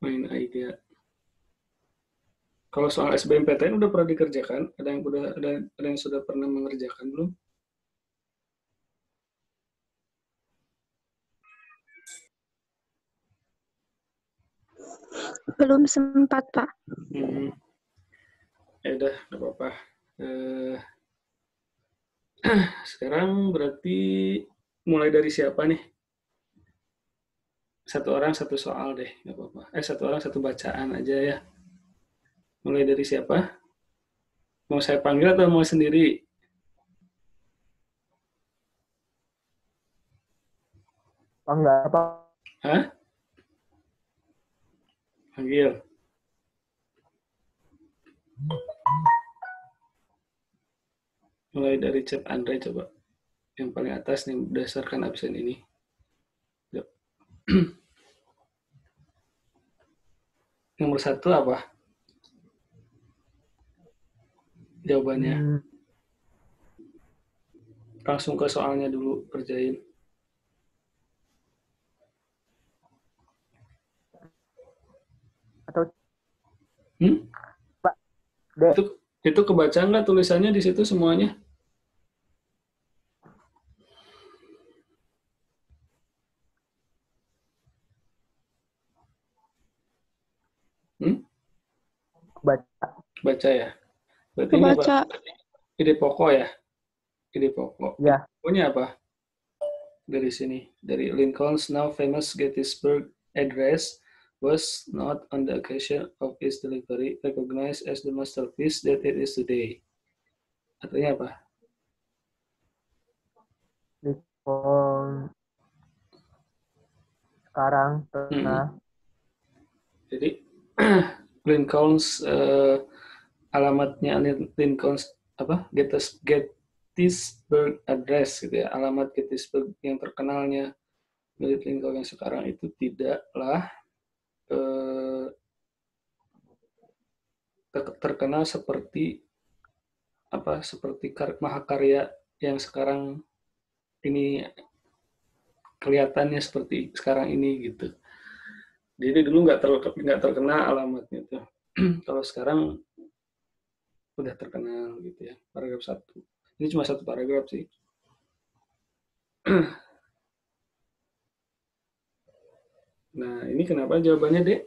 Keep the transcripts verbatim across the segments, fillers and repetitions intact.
main idea. Kalau soal S B M P T N udah pernah dikerjakan? Ada yang udah ada ada yang sudah pernah mengerjakan belum? Belum sempat, Pak. Hmm. Ya udah, nggak apa-apa. Eh, sekarang berarti mulai dari siapa nih? Satu orang satu soal deh, nggak apa-apa. Eh satu orang satu bacaan aja ya. Mulai dari siapa? Mau saya panggil atau mau sendiri? Oh, enggak apa. Hah? Panggil. Mulai dari chat Andre coba. Yang paling atas nih berdasarkan absen ini. Yuk. Nomor satu apa? Jawabannya. Hmm, Langsung ke soalnya dulu, kerjain. atau Hmm? Pak, D. Itu itu kebaca nggak tulisannya di situ semuanya? Hmm? Baca. Baca ya. Berarti ini apa? Kebaca. Ide pokok ya? Ide pokok. Ya. Pokoknya apa? Dari sini. Dari Lincoln's now famous Gettysburg Address was not on the occasion of its delivery recognized as the masterpiece that it is today. Artinya apa? Lincoln sekarang tengah. Hmm. Jadi Lincoln's uh, alamatnya Lincoln's apa? Gettys, Gettysburg Address gitu ya. Alamat Gettysburg yang terkenalnya milik Lincoln yang sekarang itu tidaklah uh, terkenal seperti apa seperti mahakarya yang sekarang ini kelihatannya seperti sekarang ini gitu. Jadi dulu nggak ter, nggak terkenal alamatnya tuh. Kalau sekarang udah terkenal gitu ya. Paragraf satu. Ini cuma satu paragraf sih. Nah ini kenapa jawabannya Dek?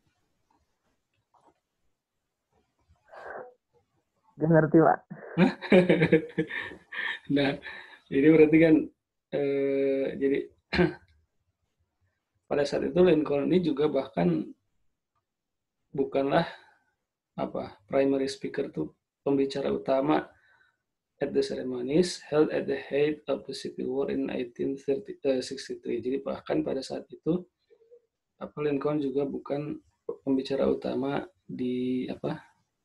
Gak ngerti, Pak. Nah ini berarti kan eh, jadi pada saat itu Lincoln ini juga bahkan bukanlah apa primary speaker tuh pembicara utama at the ceremonies held at the height of the Civil War in eighteen sixty-three. Jadi bahkan pada saat itu apa Lincoln juga bukan pembicara utama di apa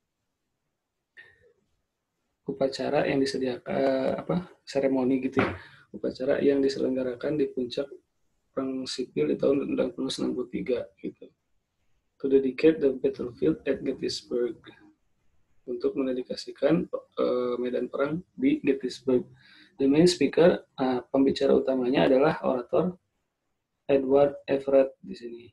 upacara yang disediakan apa seremoni gitu ya. Upacara yang diselenggarakan di puncak perang sipil di tahun seribu sembilan ratus enam puluh tiga gitu. To dedicate the battlefield at Gettysburg. Untuk mendedikasikan uh, medan perang di Gettysburg. The main speaker, uh, pembicara utamanya adalah orator Edward Everett di sini.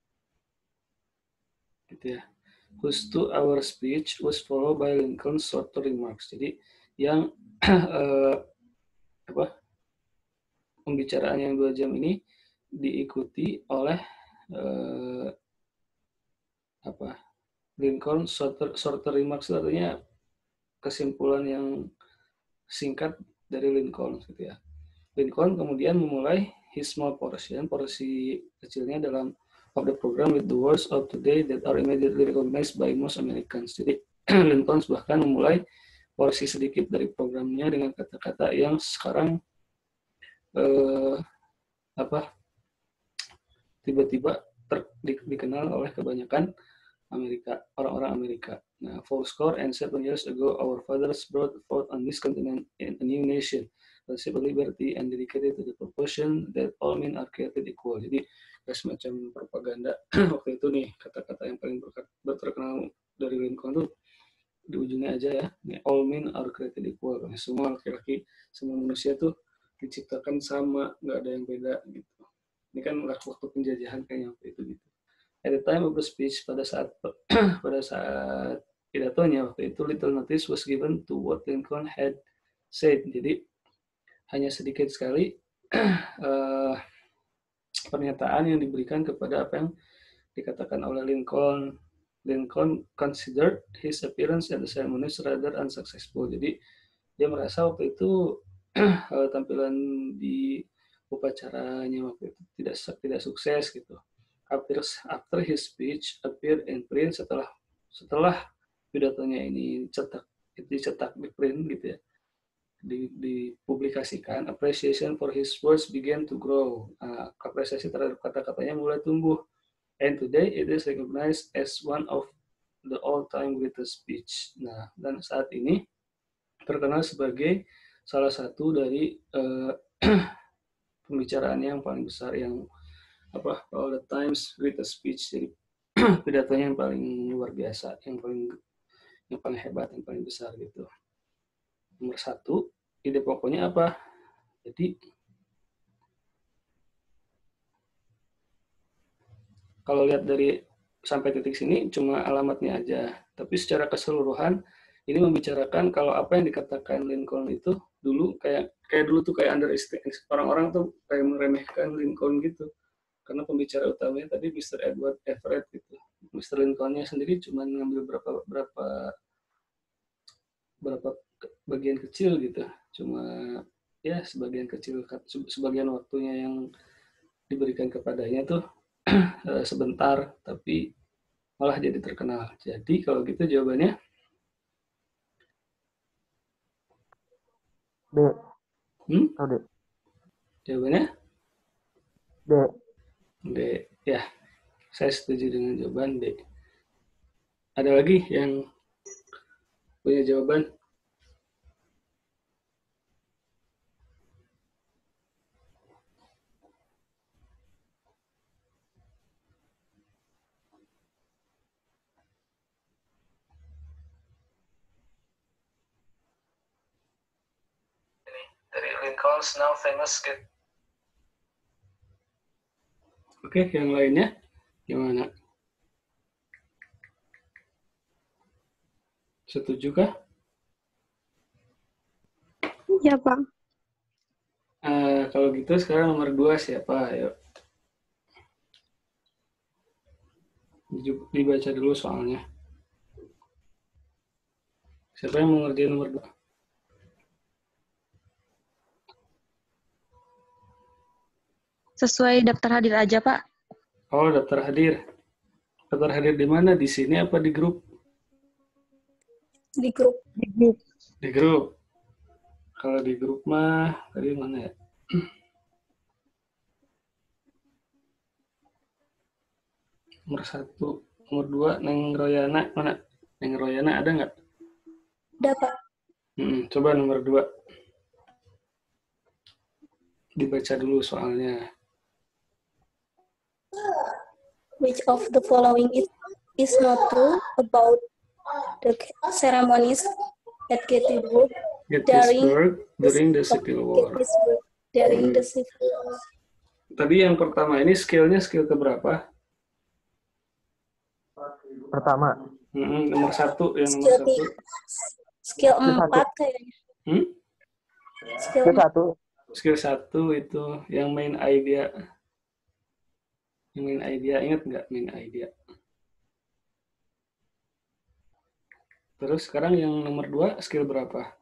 Gitu ya. Whose two-hour speech was followed by Lincoln's shorter remarks. Jadi yang uh, apa pembicaraan yang dua jam ini diikuti oleh uh, apa Lincoln shorter, shorter remarks artinya kesimpulan yang singkat dari Lincoln gitu ya. Lincoln kemudian memulai his small portion, porsi kecilnya dalam of the program with the words of today that are immediately recognized by most Americans. Jadi Lincoln bahkan memulai porsi sedikit dari programnya dengan kata-kata yang sekarang eh, apa tiba-tiba ter, di, dikenal oleh kebanyakan Amerika, orang-orang Amerika. Nah, four score and seven years ago, our fathers brought forth on this continent a new nation, worship liberty and dedicated to the proportion that all men are created equal. Jadi, semacam propaganda waktu itu nih, kata-kata yang paling terkenal dari Lincoln tuh di ujungnya aja ya, all men are created equal. Semua laki-laki, semua manusia tuh diciptakan sama, nggak ada yang beda gitu. Ini kan waktu penjajahan kayaknya waktu itu gitu. At the time of the speech, pada saat pada saat pidatonya waktu itu, little notice was given to what Lincoln had said. Jadi hanya sedikit sekali uh, pernyataan yang diberikan kepada apa yang dikatakan oleh Lincoln. Lincoln considered his appearance at the ceremonies rather unsuccessful. Jadi dia merasa waktu itu tampilan di upacaranya waktu itu tidak tidak sukses gitu. After, after his speech appeared in print, setelah setelah pidatonya ini cetak dicetak di print gitu ya, di, dipublikasikan, appreciation for his words began to grow. Nah, apresiasi terhadap kata-katanya mulai tumbuh. And today it is recognized as one of the all-time greatest speech. Nah, dan saat ini terkenal sebagai salah satu dari uh, pembicaraan yang paling besar, yang apa, all the times greatest speech. Jadi pidatonya yang paling luar biasa, yang paling yang paling hebat, yang paling besar gitu. Nomor satu, ide pokoknya apa? Jadi kalau lihat dari sampai titik sini cuma alamatnya aja, tapi secara keseluruhan ini membicarakan kalau apa yang dikatakan Lincoln itu dulu kayak kayak dulu tuh kayak underestimate, orang-orang tuh kayak meremehkan Lincoln gitu. Karena pembicara utamanya tadi mister Edward Everett gitu. mister Lincoln-nya sendiri cuma ngambil berapa berapa berapa bagian kecil gitu. Cuma ya sebagian kecil, sebagian waktunya yang diberikan kepadanya tuh sebentar, tapi malah jadi terkenal. Jadi kalau gitu jawabannya D. Hmm? Oh, D. Jawabannya D. D. Ya, saya setuju dengan jawaban D. Ada lagi yang punya jawaban? Dari Lincoln's now famous skit. Oke, yang lainnya gimana? Setuju kah? Ya, Pak. Uh, kalau gitu sekarang nomor dua siapa? Ayo. Dibaca dulu soalnya. Siapa yang mau ngerjain nomor dua? Sesuai daftar hadir aja, Pak. Oh, daftar hadir. Daftar hadir di mana? Di sini apa di grup? Di grup. Di grup. Di grup. Kalau di grup mah tadi mana ya? Nomor satu, nomor dua, Neng Royana mana? Neng Royana ada nggak? Ada, Pak. Hmm, coba nomor dua. Dibaca dulu soalnya. Which of the following is, is not true about the ceremonies at Gettysburg, Gettysburg during the Civil War. Gettysburg during the Civil War. Tadi yang pertama ini skillnya skill keberapa? Pertama. Hmm, nomor satu, yang nomor Skill satu. Skill empat kayaknya. Hmm? Skill Skill satu. Skill satu itu yang main idea. Yang main idea, ingat nggak main idea? Terus sekarang yang nomor dua, skill berapa?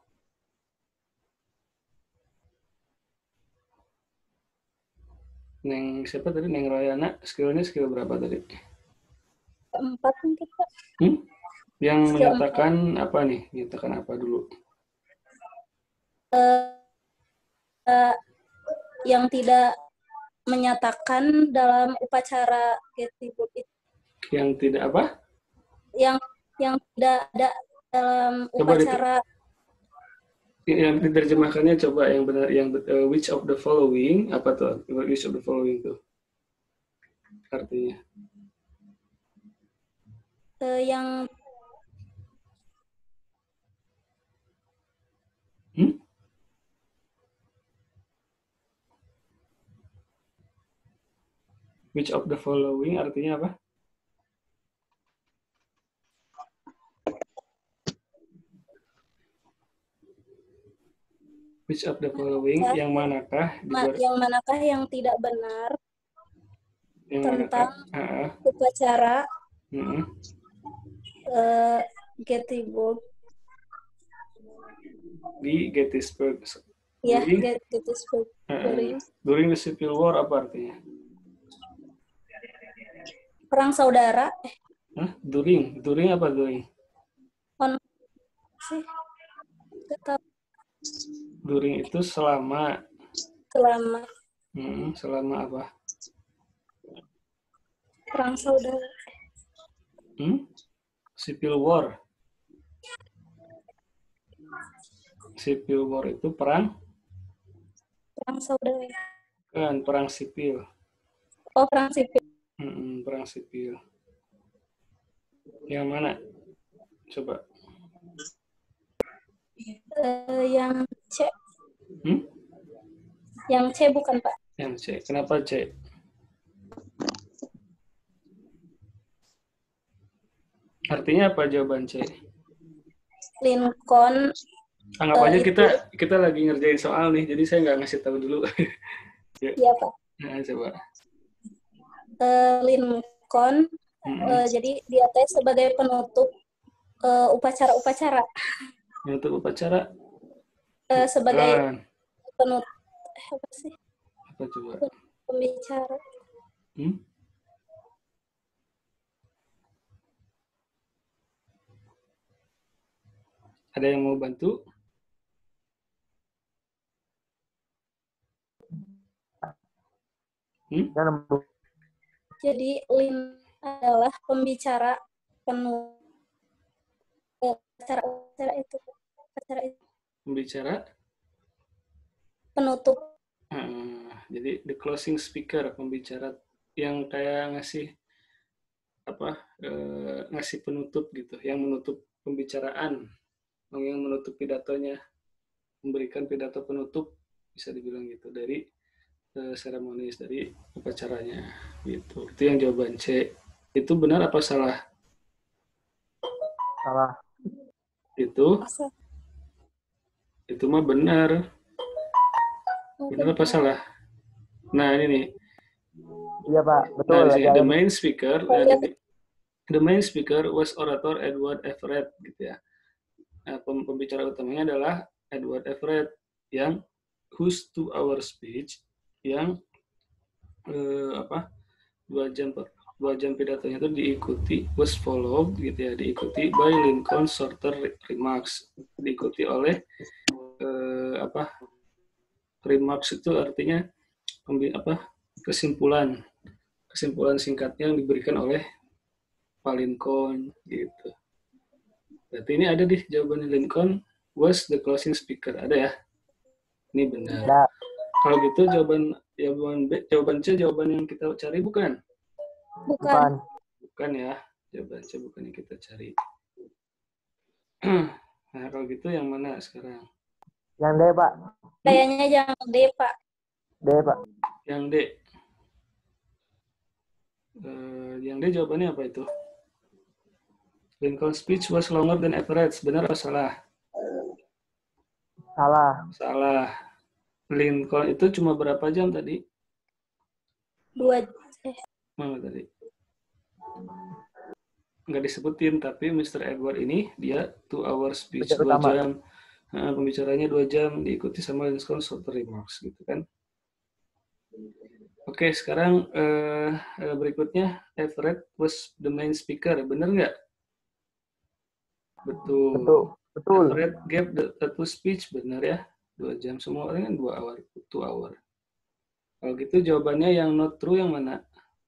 Neng siapa tadi? Neng Royana, skillnya skill berapa tadi? empat mungkin, Pak. Hmm? Yang Skill menyatakan empat. Apa nih? Menyatakan apa dulu? Uh, uh, yang tidak menyatakan dalam upacara Gettysburg itu. Yang tidak apa? Yang yang tidak ada dalam Coba upacara. Yang diterjemahkannya coba yang benar, yang uh, which of the following, apa tuh? Which of the following tuh? Artinya. Uh, yang Hmm? Which of the following artinya apa? Which of the following? Ya. Yang manakah? Di Ma- luar, yang manakah yang tidak benar yang tentang manakah? Ah, ah. upacara Mm-mm. uh, Gettysburg? Di Gettysburg. Ya, During, Get- Gettysburg. ah, ah. During During the Civil War apa artinya? perang saudara. Eh, Hah? During, during apa during? on sih. Nggak tahu. During itu selama. Selama Hmm, selama apa? perang saudara. Hmm? Civil War. Civil War itu perang, Perang saudara. kan perang sipil. Oh, perang sipil. Hmm, perang sipil. Yang mana? Coba. Uh, yang C. Hmm? Yang C bukan, Pak. Yang C. Kenapa C? Artinya apa jawaban C? Lincoln. Anggap Uh, aja itu- kita kita lagi ngerjain soal nih, jadi saya nggak ngasih tahu dulu. Iya, Pak. Nah, coba. Uh, Lincoln. Hmm. Uh, jadi dia teh sebagai penutup uh, upacara-upacara. Untuk upacara. Uh, sebagai Kan. penutup apa sih? Apa coba? Pembicara. Hmm? Ada yang mau bantu? Hmm? Yang nomor Jadi Lin adalah pembicara penuh acara-acara itu acara itu Pembicara. penutup. Hmm, jadi the closing speaker, pembicara yang kayak ngasih apa? Eh, ngasih penutup gitu, yang menutup pembicaraan, yang menutup pidatonya, memberikan pidato penutup, bisa dibilang gitu dari eh, seremonis, dari upacaranya gitu. Itu yang jawaban C. Itu benar apa salah? salah. Itu Masa? itu mah benar. Benar apa salah? Nah, ini nih. Iya Pak, betul. Nah, di lagi sini, the ada main speaker, nah, the, the main speaker was orator Edward Everett, gitu ya. Nah, pem- pembicara utamanya adalah Edward Everett, yang whose two-hour speech, yang eh, apa dua jam per dua jam pidatonya itu diikuti was followed, gitu ya, diikuti by Lincoln shorter remarks, diikuti oleh eh, apa remarks itu artinya pembi- apa kesimpulan kesimpulan singkat yang diberikan oleh Pak Lincoln gitu. Berarti ini ada di jawabannya, Lincoln was the closing speaker, ada ya? Ini benar. ada. Kalau gitu jawaban jawaban B, jawaban C jawaban yang kita cari bukan? Bukan. Bukan. Bukan ya. Jawaban C bukan yang kita cari. Nah, kalau gitu yang mana sekarang? Yang D Pak. Kayaknya yang D, Pak. D Pak. Yang D. Uh, yang D jawabannya apa itu? Lincoln's speech was longer than average. Benar atau salah? Salah. Salah. Lincoln itu cuma berapa jam tadi? Dua. Eh, Mana tadi? Nggak disebutin, tapi mister Edward ini dia two hour speech, Pembicara dua utama. jam. Nah, pembicaranya dua jam, diikuti sama Lincoln short remarks, gitu kan. Oke, sekarang eh, berikutnya, Everett was the main speaker. Benar nggak? Betul. Betul. Betul. Everett gave the, the two speech, benar ya. Dua jam, semua orang kan dua hour, two hour. Kalau gitu jawabannya yang not true yang mana?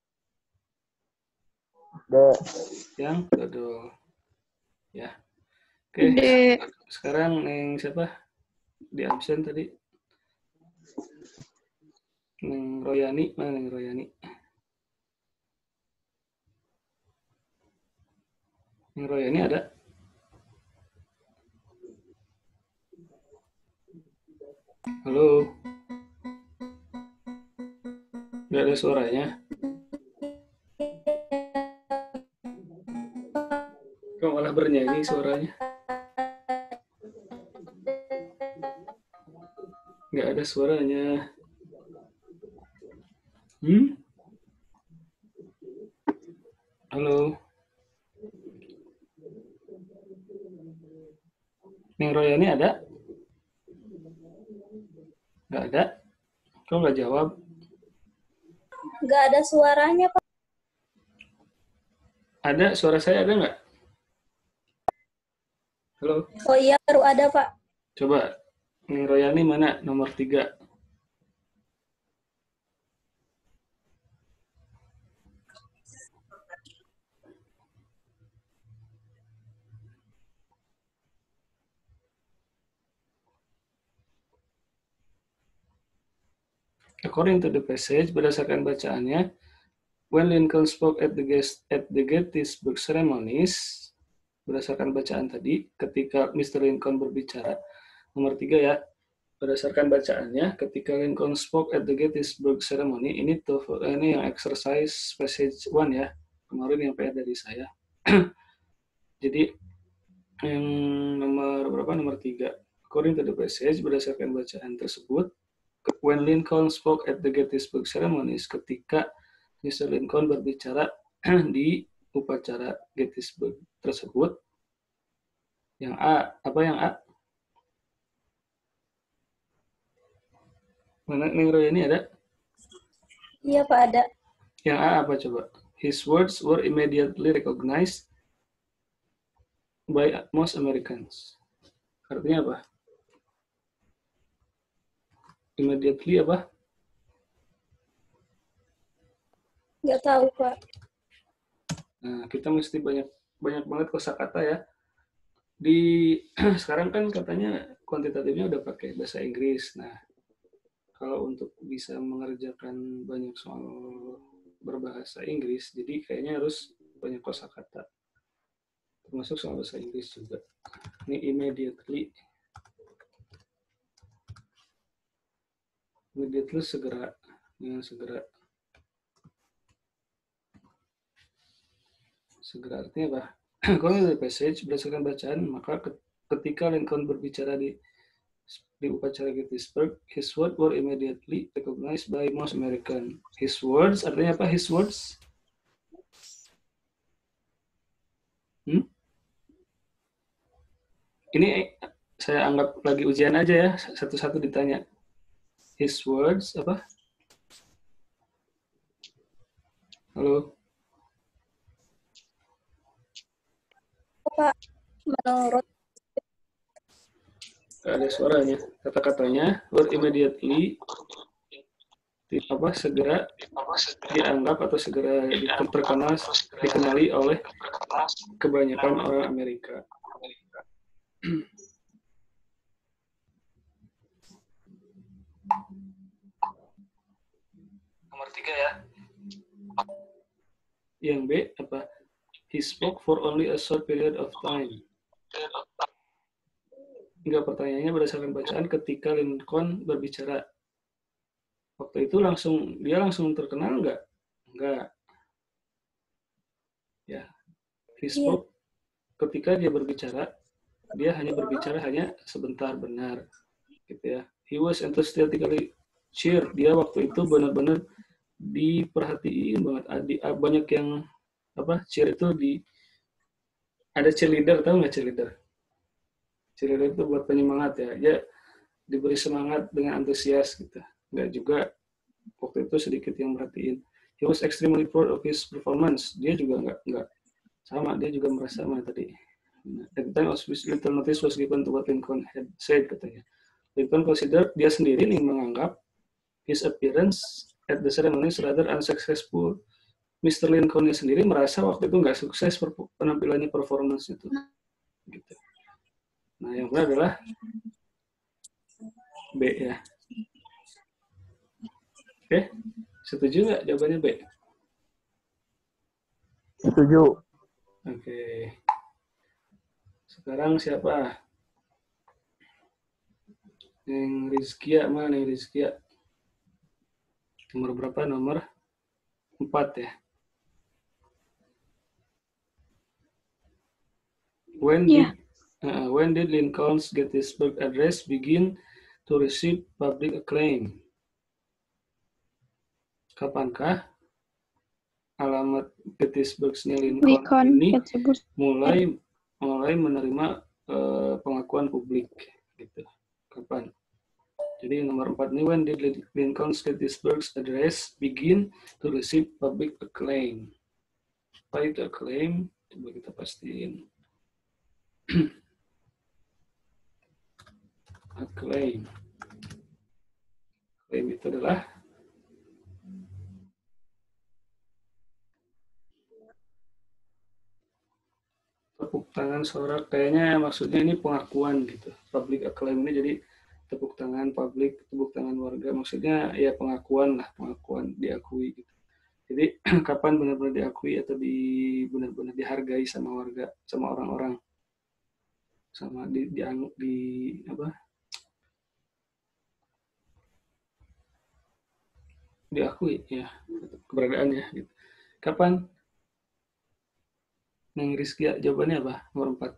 D. Yang dodol. Ya. Oke. D. Sekarang yang siapa? Di absen tadi. Neng Royani, mana Neng Royani? Neng Royani ada? Halo? Nggak ada suaranya? Kok malah bernyanyi suaranya? ada suaranya. Hmm? Halo. Neng Royani ada? Nggak ada? Kok nggak jawab? Nggak ada suaranya, Pak. Ada, suara saya ada nggak? Halo? Oh iya, baru ada, Pak. Coba, Neng Royani mana? Nomor tiga. According to the passage, berdasarkan bacaannya, when Lincoln spoke at the, at the Gettysburg ceremonies, berdasarkan bacaan tadi, ketika mister Lincoln berbicara, nomor tiga ya, berdasarkan bacaannya, ketika Lincoln spoke at the Gettysburg ceremony, ini tuh ini yang exercise passage one ya, kemarin yang P R dari saya. Jadi yang nomor berapa? Nomor tiga. According to the passage, berdasarkan bacaan tersebut, when Lincoln spoke at the Gettysburg ceremonies, ketika mister Lincoln berbicara di upacara Gettysburg tersebut, yang A, apa yang A? Mana Neng Royani ada? Iya, Pak, ada. Yang A apa coba? His words were immediately recognized by most Americans. Artinya apa? Immediately apa? Nggak tahu, Pak. Nah, kita mesti banyak banyak banget kosakata ya. Di sekarang kan katanya kuantitatifnya udah pakai bahasa Inggris. Nah, kalau untuk bisa mengerjakan banyak soal berbahasa Inggris, jadi kayaknya harus banyak kosakata. Termasuk soal bahasa Inggris juga. Ini immediately. Immediately segera. Dengan segera. Segera artinya apa? Kalau dari passage, berdasarkan bacaan, maka ketika Lincoln berbicara di di upacara Gettysburg, his words were immediately recognized by most American. His words, artinya apa? His words? Hmm? Ini saya anggap lagi ujian aja ya, satu-satu ditanya. His words, apa? Halo? Pak, menurut Gak ada suaranya. Kata-katanya were immediately apa segera dianggap atau segera terkenal dikenali oleh kebanyakan orang Amerika. Nomor tiga ya. Yang B apa? He spoke for only a short period of time. Enggak, pertanyaannya berdasarkan bacaan ketika Lincoln berbicara. Waktu itu langsung dia langsung terkenal enggak? Enggak. Ya. He spoke yeah. Ketika dia berbicara, dia hanya berbicara hanya sebentar, benar. Gitu ya. He was enthusiastically cheered. Dia waktu itu benar-benar diperhatiin banget. Banyak yang apa? Cheer itu di ada cheerleader, tahu nggak cheerleader? Cheerleader itu buat penyemangat ya. Dia diberi semangat dengan antusias gitu. Nggak juga waktu itu sedikit yang merhatiin. He was extremely proud of his performance. Dia juga nggak nggak sama. Dia juga merasa mana tadi. At the time of which little notice was given to what Lincoln had said, katanya. Lincoln considered, dia sendiri nih menganggap his appearance at the ceremony rather unsuccessful. mister Lincoln sendiri merasa waktu itu nggak sukses penampilannya, performance itu. Gitu. Nah, yang benar adalah B ya. Oke, setuju nggak jawabannya B? Setuju. Oke. Sekarang siapa? Neng Rizkia, mana Neng Rizkia? Nomor berapa? Nomor empat ya. When yeah. did uh, when did Lincoln's Gettysburg Address begin? to receive public acclaim. Kapankah alamat Gettysburg-nya Lincoln, Lincoln ini Gettysburg. mulai mulai menerima uh, pengakuan publik gitu. Kapan? Jadi nomor empat ini, when did Lincoln's Gettysburg Address begin to receive public acclaim? Apa itu acclaim? Coba kita pastiin. Acclaim. Acclaim itu adalah tepuk tangan sorak. Kayaknya maksudnya ini pengakuan gitu. Public acclaim ini jadi tepuk tangan publik, tepuk tangan warga. Maksudnya ya pengakuan lah, pengakuan, diakui gitu. Jadi kapan benar-benar diakui atau di benar-benar dihargai sama warga, sama orang-orang, sama di, di, di apa? Diakui ya keberadaannya gitu. Kapan? Neng Rizkia, jawabannya apa? Nomor empat.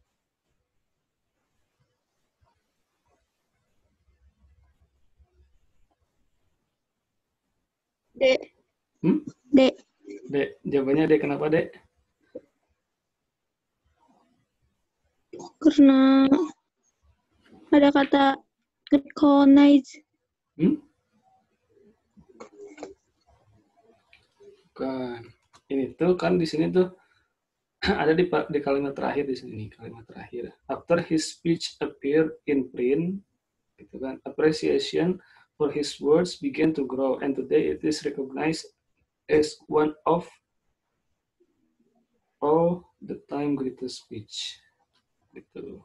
D. Hmm? D. D. Jawabannya D. Kenapa D? Karena ada kata colonize. Hmm? Bukan. Ini tuh kan di sini tuh ada di, di kalimat terakhir di sini, kalimat terakhir. After his speech appeared in print, gitu kan, appreciation for his words began to grow, and today it is recognized as one of all the time greatest speech. Gitu.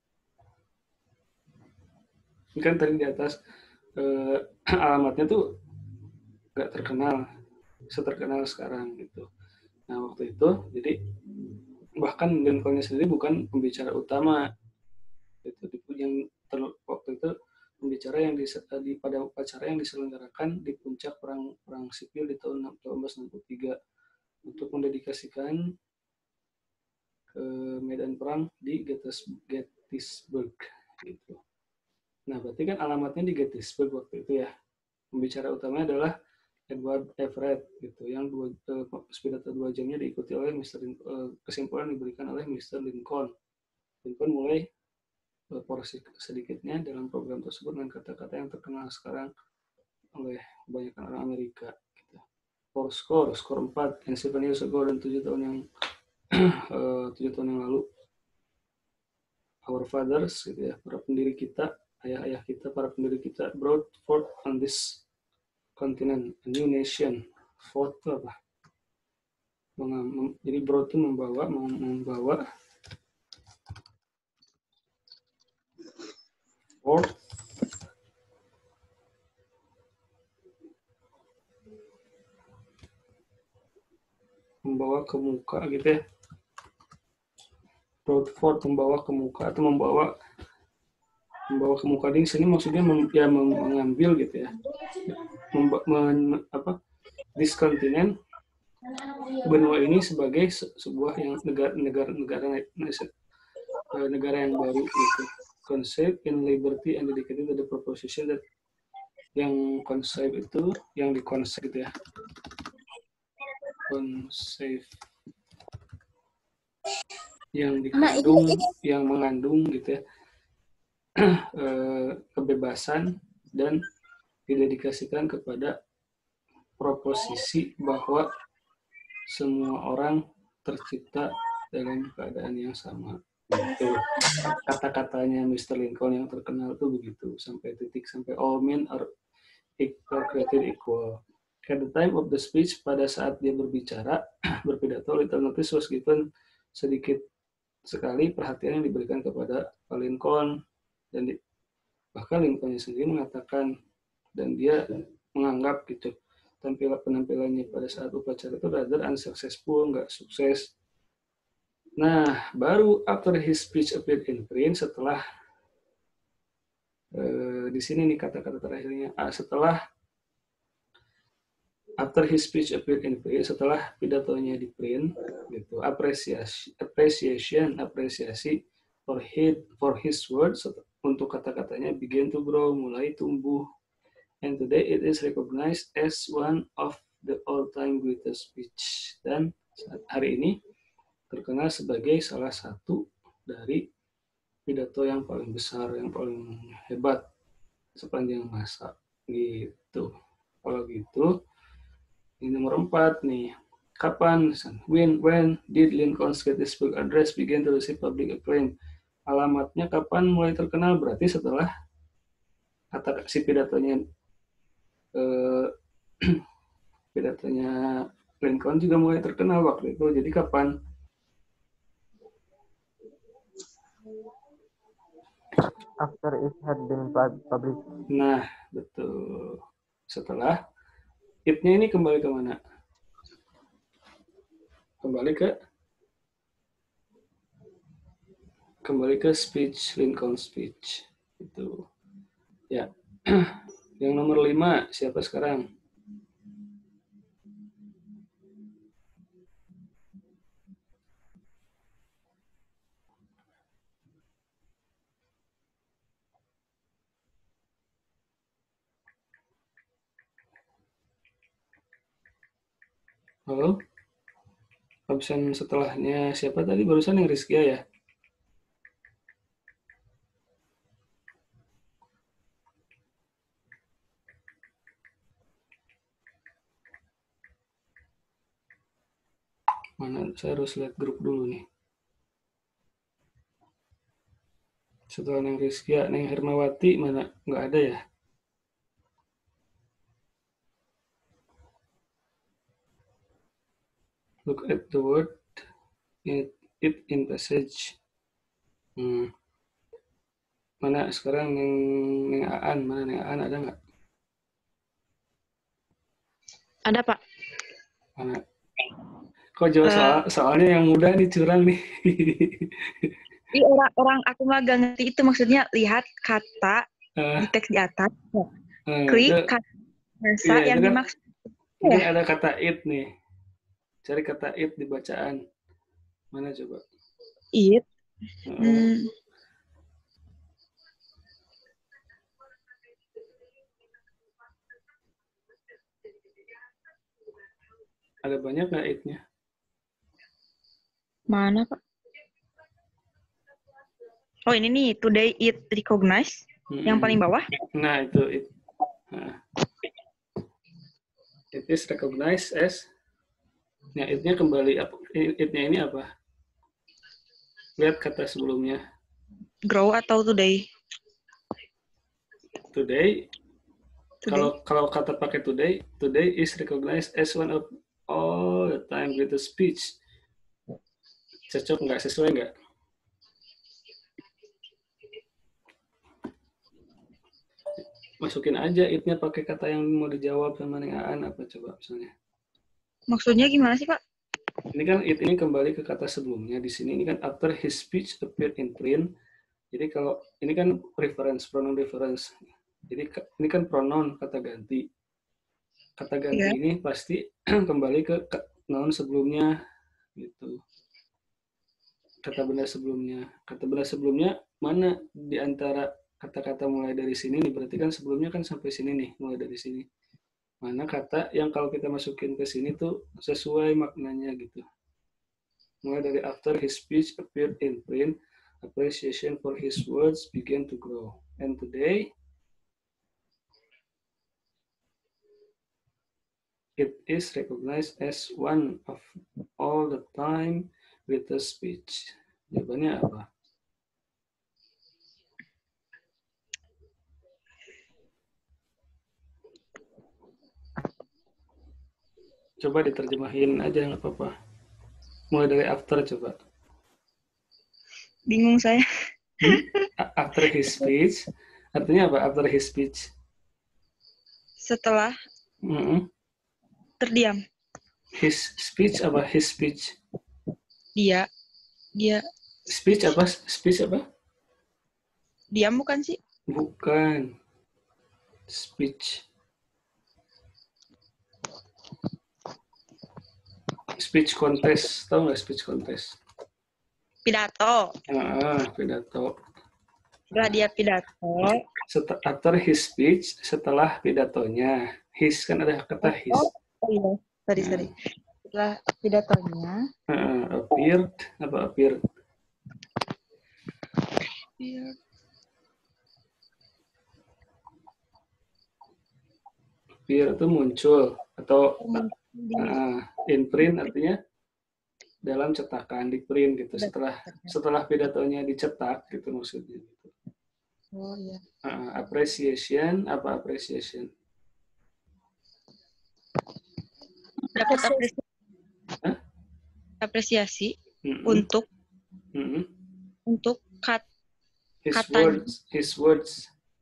Ini kan tadi di atas eh, alamatnya tuh nggak terkenal, seterkenal sekarang gitu. Nah waktu itu, jadi bahkan Lincoln sendiri bukan pembicara utama itu yang ter, waktu itu pembicara yang di, di pada upacara yang diselenggarakan di puncak perang perang sipil di tahun seribu delapan ratus enam puluh tiga untuk mendedikasikan ke medan perang di Gettysburg gitu. Nah berarti kan alamatnya di Gettysburg waktu itu ya. Pembicara utamanya adalah Edward Everett gitu, yang dua uh, pidato dua jamnya diikuti oleh mister Uh, kesimpulan diberikan oleh mister Lincoln. Lincoln mulai uh, porsi sedikitnya dalam program tersebut dengan kata-kata yang terkenal sekarang oleh kebanyakan orang Amerika. Gitu. For score, skor empat, and seven years ago, dan tujuh tahun yang uh, tujuh tahun yang lalu, our fathers, gitu ya, para pendiri kita, ayah-ayah kita, para pendiri kita, brought forth on this continent, a new nation. Forth itu apa? Mengam, jadi brought itu membawa, membawa. Forth. Membawa ke muka gitu ya. Brought forth, membawa ke muka atau membawa membawa ke muka. Di sini maksudnya mem, ya mengambil gitu ya. Memba, men, apa? This continent, benua ini sebagai se, sebuah yang negara negara negara negara yang baru gitu. Concept in liberty and dedicated to the proposition that yang konsep itu yang dikonsep gitu ya. Konsep yang dikandung, yang mengandung gitu ya. Kebebasan dan didedikasikan kepada proposisi bahwa semua orang tercipta dalam keadaan yang sama. Itu kata-katanya mister Lincoln yang terkenal tuh begitu, sampai titik sampai all men are equal, created equal. At the time of the speech, pada saat dia berbicara, berpidato, little notice was given, sedikit sekali perhatian yang diberikan kepada Lincoln, dan di, bahkan Lincoln sendiri mengatakan dan dia menganggap gitu tampilan penampilannya pada saat upacara itu rather unsuccessful, nggak sukses. Nah, baru after his speech appeared in print, setelah eh, di sini nih kata-kata terakhirnya, ah, setelah after his speech appeared in print, setelah pidatonya di print, gitu, apresiasi, appreciation, apresiasi for his for his words untuk kata-katanya begin to grow, mulai tumbuh. And today it is recognized as one of the all-time greatest speech. Dan hari ini terkenal sebagai salah satu dari pidato yang paling besar, yang paling hebat sepanjang masa. Gitu. Kalau gitu, ini nomor empat nih. Kapan? When, when did Lincoln's Gettysburg Address begin to receive public acclaim? Alamatnya kapan mulai terkenal? Berarti setelah kata si pidatonya eh, pidatonya Lincoln juga mulai terkenal waktu itu. Jadi kapan? After it had been pub- published. Nah, betul. Setelah it-nya ini kembali ke mana? Kembali ke kembali ke speech, Lincoln speech. Itu. Ya. Yang nomor lima, siapa sekarang? Halo? Absen setelahnya siapa tadi? Barusan yang Rizkia ya? Mana? Saya harus lihat grup dulu nih. Setelah Neng Rizkia, Neng Hermawati mana? Nggak ada ya? Look at the word it, it in passage. Hmm. Mana sekarang Neng, Neng Aan? Mana Neng Aan ada nggak? Ada, Pak. Mana? Kok jauh soal, soalnya yang muda nih curang nih. Ini orang-orang aku mah gak ngerti itu maksudnya lihat kata Uh, di teks di atas, uh, klik itu, kata bahasa iya, yang itu kan, dimaksud. ini Ya. ada kata it nih. Cari kata it di bacaan. Mana coba? It. Uh, Hmm. Ada banyak nggak it-nya? Mana, Pak? Oh, ini nih, today it recognized. Hmm. Yang paling bawah. Nah, itu it. Nah. It is recognized as. Nah, it-nya kembali. It-nya ini apa? Lihat kata sebelumnya. Grow atau today? Today. Today. Kalau kalau kata pakai today, today is recognized as one of all the time greatest speech. Cocok nggak? Sesuai nggak? Masukin aja it-nya pakai kata yang mau dijawab sama Neng Aan apa coba misalnya. Maksudnya gimana sih, Pak? Ini kan it ini kembali ke kata sebelumnya. Di sini ini kan after his speech appeared in print. Jadi kalau ini kan reference, pronoun reference. Jadi ini kan pronoun kata ganti. Kata ganti Yeah. ini pasti kembali ke noun sebelumnya gitu. Kata benda sebelumnya. Kata benda sebelumnya mana di antara kata-kata mulai dari sini nih, berarti kan sebelumnya kan sampai sini nih, mulai dari sini. Mana kata yang kalau kita masukin ke sini tuh sesuai maknanya gitu. Mulai dari after his speech appeared in print, appreciation for his words began to grow. And today, it is recognized as one of all the time greatest speech. Jawabannya apa? Coba diterjemahin aja, nggak apa-apa. Mulai dari after coba. Bingung saya. Hmm? After his speech, artinya apa? After his speech. Setelah Mm-mm. terdiam. His speech apa? His speech. Dia. Dia. Speech apa? Speech apa? Diam bukan sih? Bukan. Speech. Speech contest. Tahu nggak speech contest? Pidato. Ah, pidato. Setelah dia pidato. Set- after his speech, setelah pidatonya. His kan ada kata his. Oh, oh iya. Sorry, Nah. sorry. Setelah pidatonya. Uh, appeared apa appeared? Appeared. Appear itu muncul atau uh, in print artinya dalam cetakan, di print gitu. Setelah setelah pidatonya dicetak gitu maksudnya. Oh iya. Uh, appreciation apa appreciation? Dapat apresiasi. Hah? Apresiasi Mm-mm. untuk Mm-mm. untuk kat His katanya. words, his words,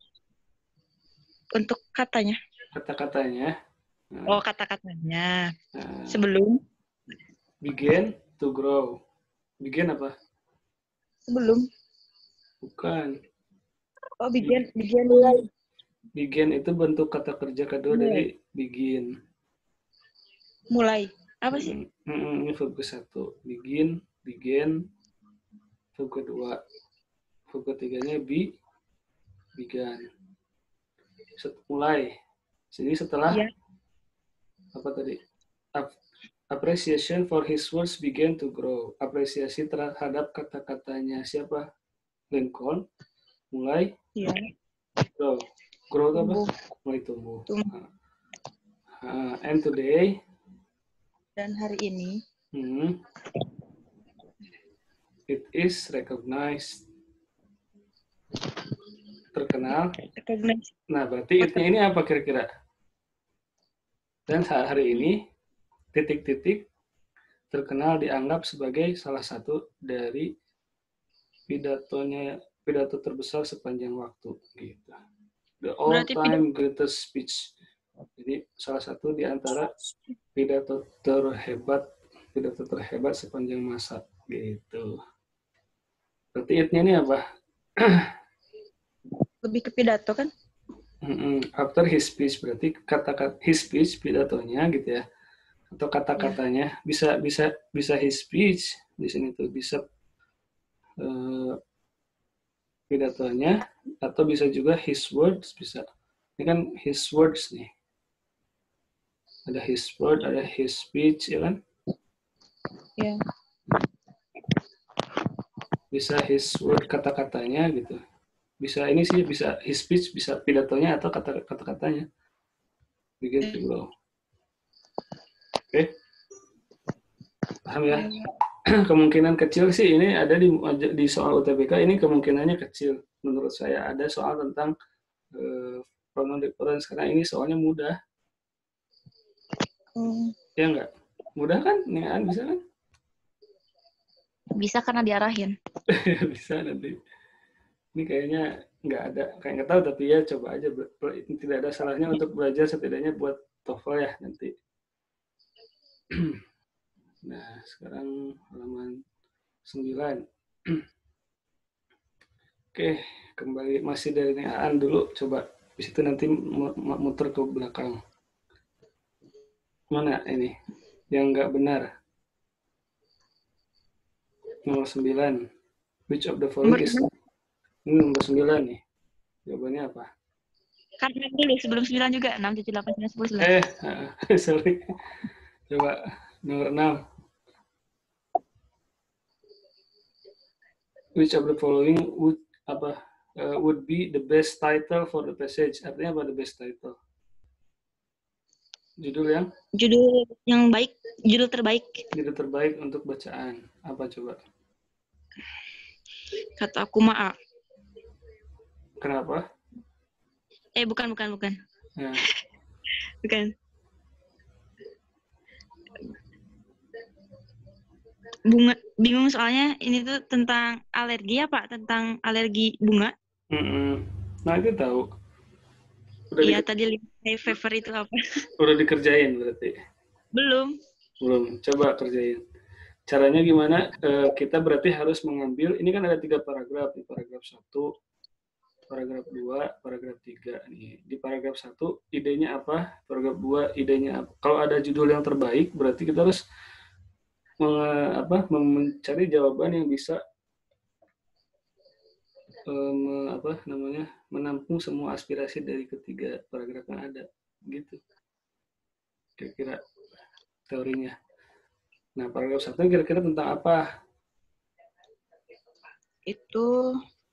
untuk katanya. kata-katanya. Nah, Oh, kata-katanya. nah, Sebelum begin to grow. Begin apa? sebelum Bukan. oh begin begin Begin itu bentuk kata kerja kedua Mulai. dari begin. mulai. Apa sih? Mm, mm, ini verb ke satu. Begin, begin. Verb kedua. Verb ketiganya be, began. Set, mulai. Jadi setelah Iya. apa tadi? Ap- appreciation for his words began to grow. Apresiasi terhadap kata-katanya siapa? Lincoln. Mulai Iya. grow. Grow itu apa? Tumbuh. Mulai tumbuh. Tumbuh. Uh, and today, Dan hari ini hmm, it is recognized. Terkenal. recognize Nah, berarti itnya ini apa kira-kira? Dan hari ini, titik-titik, terkenal dianggap sebagai salah satu dari pidatonya, pidato terbesar sepanjang waktu. Gitu. The Berarti all-time greatest speech. Jadi, salah satu di antara pidato terhebat, pidato terhebat sepanjang masa. Gitu. Berarti itnya ini apa? lebih ke pidato kan? Mm-mm. After his speech berarti kata-kata his speech pidatonya gitu ya, atau kata-katanya bisa bisa bisa his speech di sini tuh bisa uh, pidatonya atau bisa juga his words bisa. Ini kan his words nih, ada his word, ada his speech ya kan? Ya. Bisa his word kata-katanya gitu. Bisa ini sih bisa his speech bisa pidatonya atau kata kata-katanya. Begin to grow. Oke. Okay. Paham ya? Kemungkinan kecil sih ini ada di di soal U T B K ini kemungkinannya kecil menurut saya. Ada soal tentang uh, pronoun difference karena ini soalnya mudah. Hmm. Ya enggak? Mudah kan? Nih kan bisa kan? Bisa karena diarahin. Bisa nanti. Ini kayaknya nggak ada, kayak nggak tahu tapi ya coba aja. Tidak ada salahnya untuk belajar setidaknya buat TOEFL ya nanti. Nah, sekarang halaman sembilan. Oke, kembali masih dari Aan dulu. Coba di situ nanti muter ke belakang. Mana ini? Yang nggak benar. Nomor sembilan. Which of the following is... Ini nomor sembilan nih. Jawabannya apa? Kan enam dulu, sebelum sembilan juga. enam, tujuh, delapan, sembilan, sepuluh, sebelas. Eh, uh, sorry. Coba nomor enam. Which of the following would apa uh, would be the best title for the passage? Artinya apa the best title? Judul yang? Judul yang baik, judul terbaik. Judul terbaik untuk bacaan. Apa coba? Kata aku maaf. Kenapa? Eh, bukan, bukan, bukan. Ya. Bukan. Bunga, bingung soalnya ini tuh tentang alergi ya Pak? Tentang alergi bunga. Mm-mm. Nah, itu tahu. Udah Iya, di, tadi lihat fever itu apa? udah dikerjain berarti? Belum. Belum. Coba kerjain. Caranya gimana? E, kita berarti harus mengambil, ini kan ada tiga paragraf. Di paragraf satu, paragraf dua, paragraf tiga. Nih. Di paragraf satu, idenya apa? Paragraf dua, idenya apa? Kalau ada judul yang terbaik, berarti kita harus meng, apa, mencari jawaban yang bisa um, apa namanya menampung semua aspirasi dari ketiga paragraf yang ada, gitu. Kira-kira teorinya. Nah, paragraf satu kira-kira tentang apa? Itu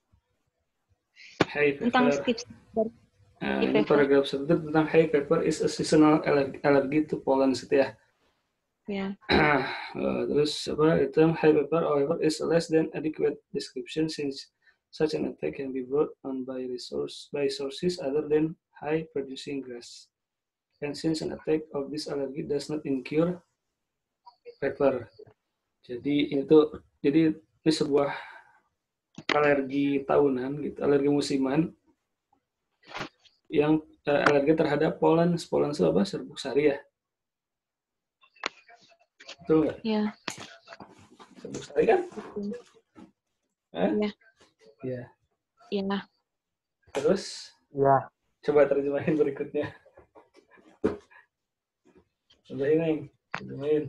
Hay tentang fever. tips dari Nah, hay ini fever. paragraf satu tentang hay fever is a seasonal allergy, allergy to pollen, gitu ya. Ya. Uh, terus apa itu hay fever, however, is a less than adequate description since such an attack can be brought on by resource by sources other than high producing grass. And since an attack of this allergy does not incur fever. Jadi itu jadi ini sebuah alergi tahunan gitu, alergi musiman yang uh, alergi terhadap polen. Polen itu apa? Serbuk sari ya. Betul nggak? Ya. Serbuk sari kan? Eh? Iya. Iya. Iya. Terus? Ya. Coba terjemahin berikutnya. Coba ini, terjemahin.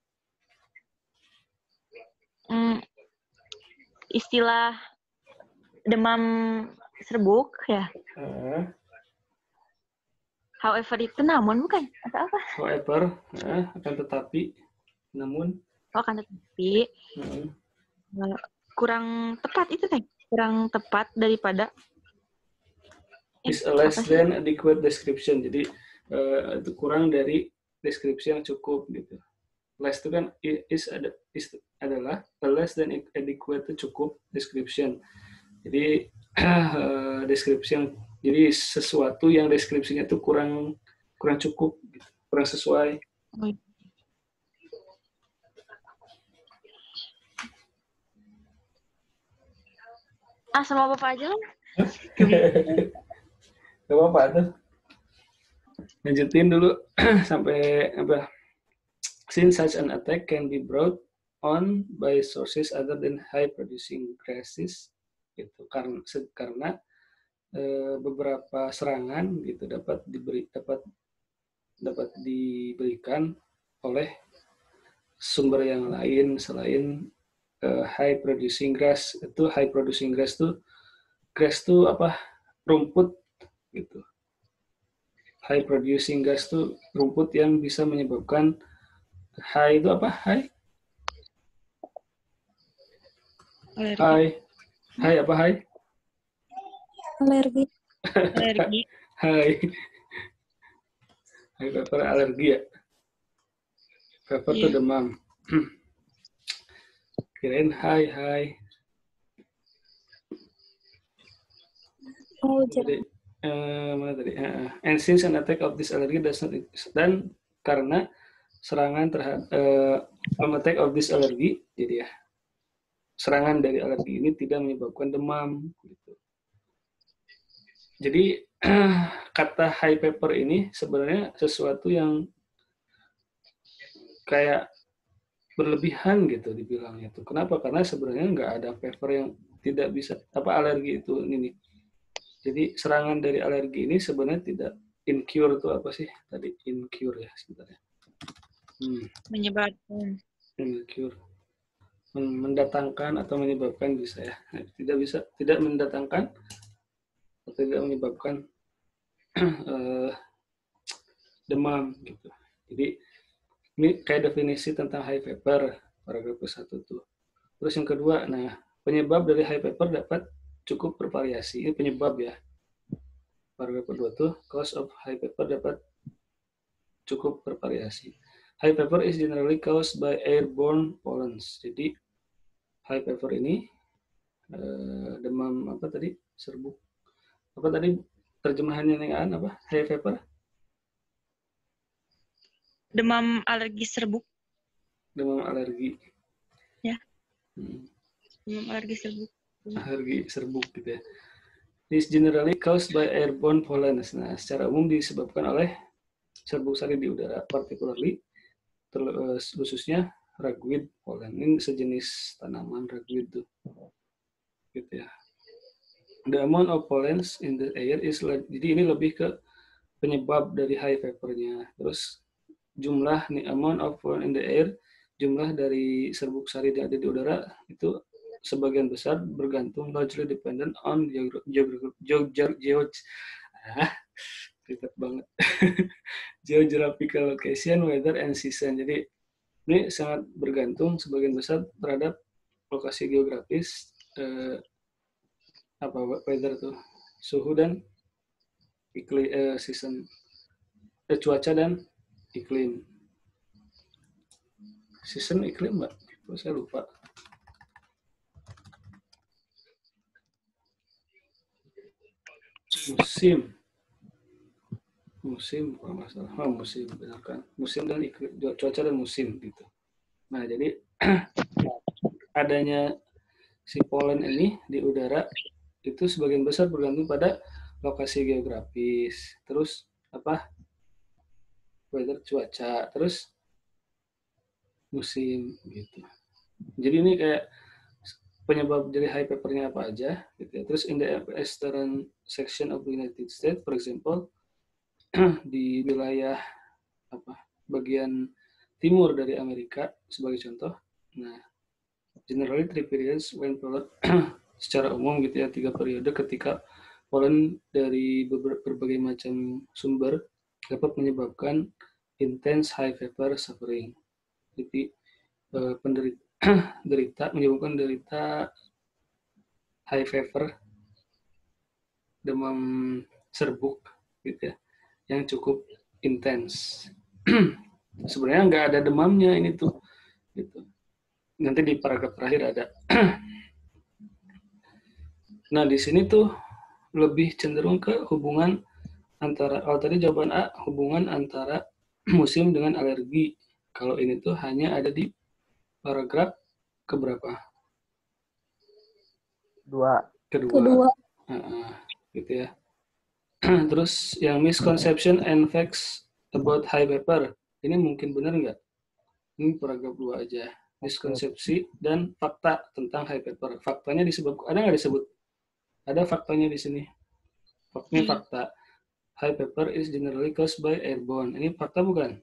Hmm, istilah demam serbuk ya. Uh, However itu namun bukan atau apa? however, uh, akan tetapi, namun. Oh, akan tetapi Uh, uh, kurang tepat itu kan? Kurang tepat daripada is a less than adequate description. Jadi uh, itu kurang dari deskripsi yang cukup gitu. Less itu kan is ada is adalah a less than adequate itu cukup description. Jadi uh, deskripsi yang jadi sesuatu yang deskripsinya itu kurang kurang cukup, gitu. Kurang sesuai. Oh. Ah, sama Bapak aja lah. Gak apa-apa tuh. Lanjutin dulu sampai apa? Since such an attack can be brought on by sources other than high producing grasses, gitu. Karena karena e, beberapa serangan gitu dapat diberi dapat dapat diberikan oleh sumber yang lain selain e, high producing grass. Itu high producing grass tuh grass tuh apa? Rumput gitu. High producing grass tuh rumput yang bisa menyebabkan high itu apa? High? Alergi. High. High apa high? Alergi. Alergi. High. High fever alergi ya? Fever Iya. tuh demam. Kirain high, high. Oh, Jadi, jadi eh, mana tadi? Uh, and since an attack of this allergy does not dan karena serangan terhadap uh, an attack of this allergy, jadi ya serangan dari alergi ini tidak menyebabkan demam. Gitu. Jadi kata high fever ini sebenarnya sesuatu yang kayak berlebihan gitu dibilangnya tuh. Kenapa? Karena sebenarnya nggak ada fever yang tidak bisa apa alergi itu ini. Jadi serangan dari alergi ini sebenarnya tidak incur itu apa sih tadi incur ya sebenarnya. Hmm. Menyebabkan. Incur. Mendatangkan atau menyebabkan bisa ya. Tidak bisa tidak mendatangkan atau tidak menyebabkan uh, demam gitu. Jadi ini kayak definisi tentang high fever paragraf satu tuh. Terus yang kedua, nah penyebab dari high fever dapat cukup bervariasi. Ini penyebab ya. Paragraf kedua tuh, cause of high fever dapat cukup bervariasi. High fever is generally caused by airborne pollens. Jadi high fever ini uh, demam apa tadi? Serbuk. Apa tadi terjemahannya dengan apa? High fever? Demam alergi serbuk. Demam alergi. Ya. Hmm. Demam alergi serbuk. Alergi serbuk gitu ya. Is generally caused by airborne pollens. Nah, secara umum disebabkan oleh serbuk sari di udara, particularly khususnya ragweed pollen. Ini sejenis tanaman ragweed tuh. Gitu ya. The amount of pollens in the air is jadi ini lebih ke penyebab dari high fever-nya. Terus jumlah nih amount of pollen in the air, jumlah dari serbuk sari yang ada di udara itu sebagian besar bergantung largely dependent on geographical geo ah ribet banget geographical location, weather, and season. Jadi ini sangat bergantung sebagian besar terhadap lokasi geografis, eh, apa weather tuh, suhu dan iklim, eh, season, eh, cuaca dan iklim. Season iklim mbak, oh, saya lupa. Musim, musim kalau nggak salah, oh, musim benar kan, musim dan iklim, cuaca dan musim gitu. Nah jadi adanya si polen ini di udara itu sebagian besar bergantung pada lokasi geografis, terus apa weather cuaca, terus musim gitu. Jadi ini kayak penyebab dari high papernya apa aja gitu ya. Terus in the eastern section of the United States, for example, di wilayah apa bagian timur dari Amerika sebagai contoh. Nah, generally three periods when pollen secara umum gitu ya, tiga periode ketika pollen dari berbagai macam sumber dapat menyebabkan intense high fever suffering. Jadi eh, penderita derita menyebabkan derita high fever, demam serbuk gitu ya, yang cukup intens. Sebenarnya nggak ada demamnya ini tuh gitu. Nanti di paragraf terakhir ada. Nah di sini tuh lebih cenderung ke hubungan antara, oh tadi jawaban A, hubungan antara musim dengan alergi. Kalau ini tuh hanya ada di paragraf keberapa? Dua. Kedua. Kedua. Uh, gitu ya. Terus yang misconception and facts about high fever. Ini mungkin benar nggak? Ini paragraf dua aja. Miskonsepsi dan fakta tentang high fever. Faktanya disebut, ada nggak disebut? Ada faktanya di sini. Faktanya fakta. High fever is generally caused by airborne. Ini fakta bukan?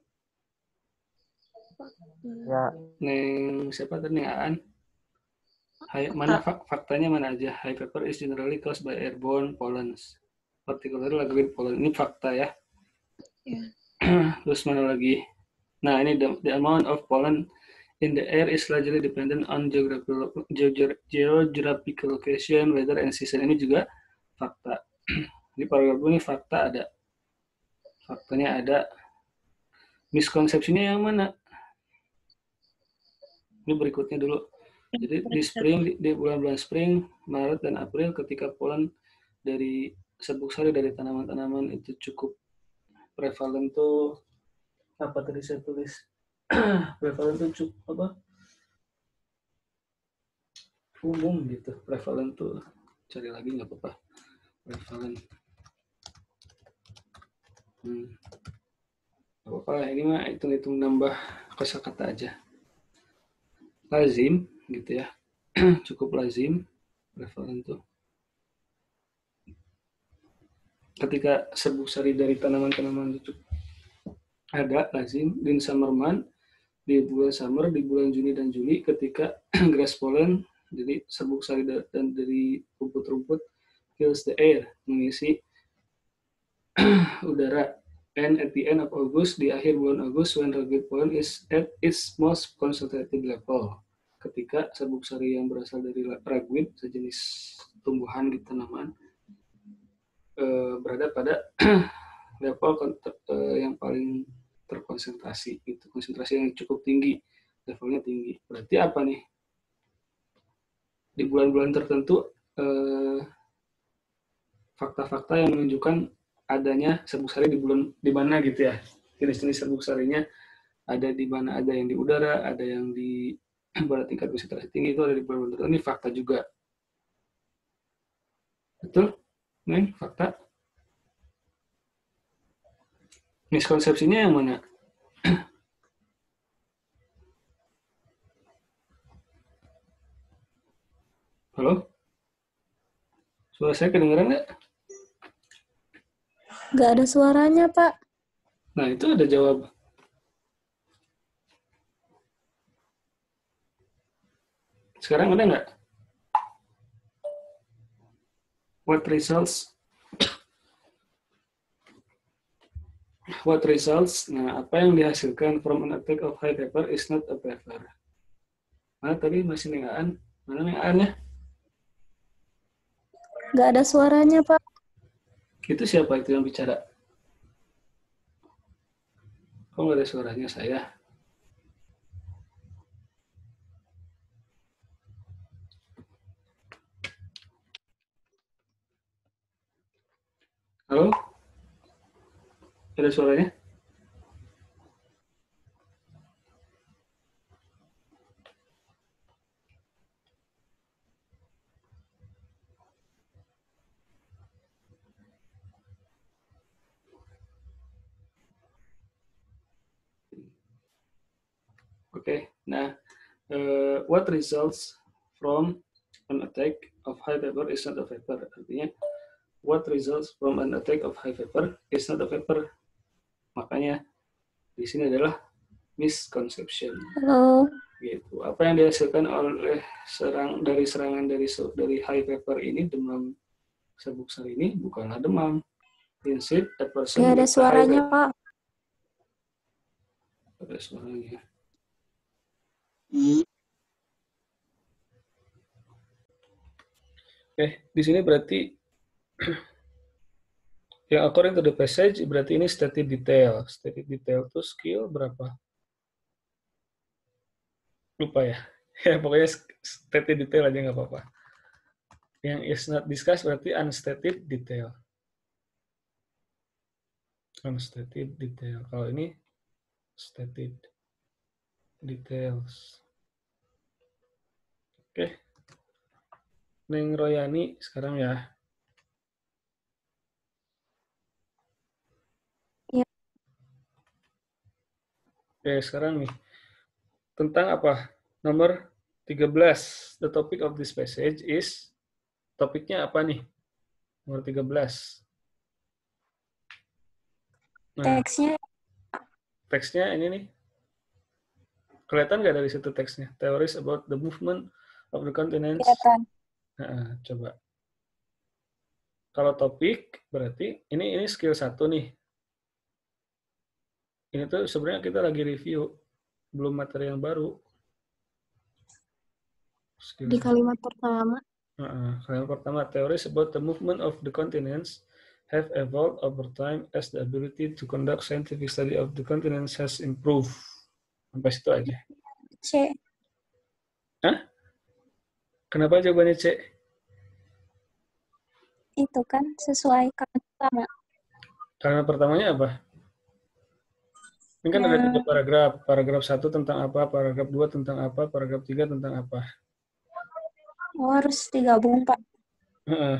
Ya. Neng siapa tadi? Neng Aan? High, mana fak, faktanya mana aja? High fever is generally caused by airborne pollens. Particularly liquid pollen. Ini fakta ya. Yeah. Terus mana lagi? Nah ini the, the amount of pollen in the air is largely dependent on geographical, geographical location, weather, and season. Ini juga fakta. Di paragraf ini fakta ada. Faktanya ada. Miskonsepsinya yang mana? Ini berikutnya dulu. Jadi di spring, di, di bulan-bulan spring, Maret dan April, ketika pollen dari serbuk sari dari tanaman-tanaman itu cukup prevalent tuh, apa tadi saya tulis? Prevalent tuh cukup apa? Umum gitu. Prevalent tuh cari lagi nggak apa-apa. Prevalent. Hmm. Gak apa-apa lah, ini mah hitung-hitung nambah kosakata aja. Lazim gitu ya. Cukup lazim. Prevalent tuh. Ketika serbuk sari dari tanaman-tanaman itu ada lazim di summer month, di bulan summer, di bulan Juni dan Juli, ketika grass pollen, jadi serbuk sari dan dari rumput-rumput fills the air, mengisi udara. And at the end of August, di akhir bulan Agustus, when ragweed pollen is at its most concentrated level, ketika serbuk sari yang berasal dari ragweed, sejenis tumbuhan di tanaman, eh, berada pada level eh, yang paling terkonsentrasi, itu konsentrasi yang cukup tinggi, levelnya tinggi. Berarti apa nih? Di bulan-bulan tertentu eh, fakta-fakta yang menunjukkan adanya serbuk sari di bulan di mana gitu ya. Jenis-jenis serbuk sarinya ada di mana, ada yang di udara, ada yang di pada tingkat konsentrasi tinggi, itu ada di bulan-bulan tertentu. Ini fakta juga. Betul? Nih, fakta. Miskonsepsinya yang mana? Halo? Suara saya kedengeran nggak? Nggak ada suaranya, Pak. Nah, itu ada jawab. Sekarang ada nggak? what results what results nah apa yang dihasilkan from an attack of high paper is not a paper. Mana tadi masih nengaan? Mana nengaannya? Nggak ada suaranya, Pak. Itu siapa itu yang bicara? Kok nggak ada suaranya saya? Halo? Ada suaranya? Oke, okay. Nah, uh, what results from an attack of high fever is not a fever. Artinya, what results from an attack of high fever is not a fever. Makanya, di sini adalah misconception. Halo. Gitu. Apa yang dihasilkan oleh serang dari serangan dari dari high fever ini, demam serbuk sari ini bukanlah demam. Instead, a person Nggak ada suaranya, Pak. Ada suaranya. Oke, di sini berarti yang according to the passage berarti ini stated detail. Stated detail itu skill berapa? Lupa ya. Ya pokoknya stated detail aja nggak apa-apa. Yang is not discussed berarti unstated detail. Unstated detail. Kalau ini stated details. Oke. Neng Royani sekarang ya. Ya. Oke, sekarang nih. Tentang apa? Nomor tiga belas. The topic of this passage is, topiknya apa nih? Nomor tiga belas. Nah, Teksnya teksnya ini nih. Kelihatan nggak dari situ teksnya? Theories about the movement of the continents. kelihatan. Nah, coba. Kalau topik, berarti ini ini skill satu nih. Ini tuh sebenarnya kita lagi review. Belum materi yang baru. Skill Di kalimat pertama. Uh, kalimat pertama, theories about the movement of the continents have evolved over time as the ability to conduct scientific study of the continents has improved. Sampai situ aja. C. Hah? Kenapa jawabannya C? Itu kan sesuai kalimat pertama. Kalimat pertamanya apa? Ini kan Ya. ada tiga paragraf. Paragraf satu tentang apa, paragraf dua tentang apa, paragraf tiga tentang apa. Oh, harus digabung, Pak. Uh,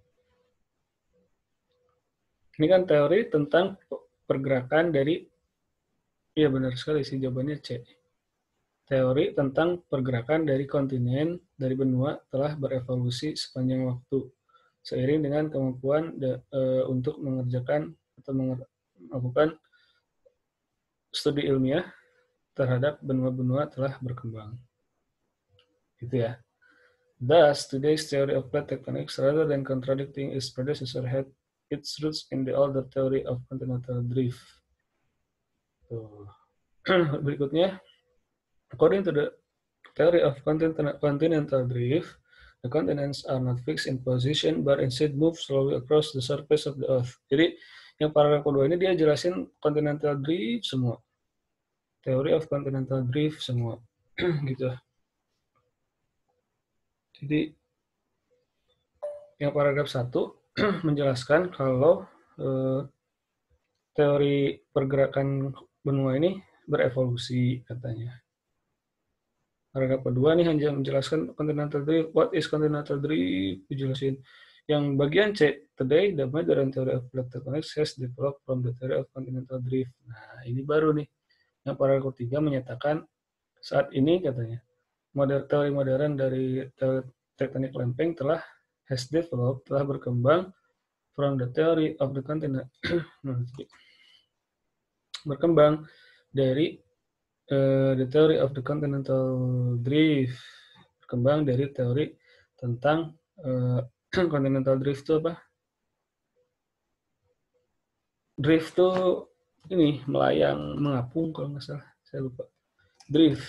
ini kan teori tentang pergerakan dari, iya benar sekali sih jawabannya C. Teori tentang pergerakan dari kontinen, dari benua telah berevolusi sepanjang waktu, seiring dengan kemampuan de, uh, untuk mengerjakan atau melakukan studi ilmiah terhadap benua-benua telah berkembang. Gitu ya. Thus, today's theory of plate tectonics, rather than contradicting its predecessor, had its roots in the older theory of continental drift. Tuh. Berikutnya, according to the theory of continental drift, the continents are not fixed in position, but instead move slowly across the surface of the earth. Jadi, yang paragraf kedua ini dia jelasin continental drift semua. Theory of continental drift semua. Gitu. Jadi, yang paragraf satu menjelaskan kalau eh, teori pergerakan benua ini berevolusi katanya. Paragraf kedua nih hanya menjelaskan continental drift. What is continental drift? Dijelasin. Yang bagian C, today the modern theory of plate tectonics has developed from the theory of continental drift. Nah, ini baru nih. Yang paragraf ketiga menyatakan saat ini katanya modern teori modern dari teori tektonik lempeng telah has developed, telah berkembang from the theory of the continent. berkembang dari uh, the theory of the continental drift, berkembang dari teori tentang uh, continental drift itu apa? Drift tuh ini melayang, mengapung kalau nggak salah, saya lupa. Drift,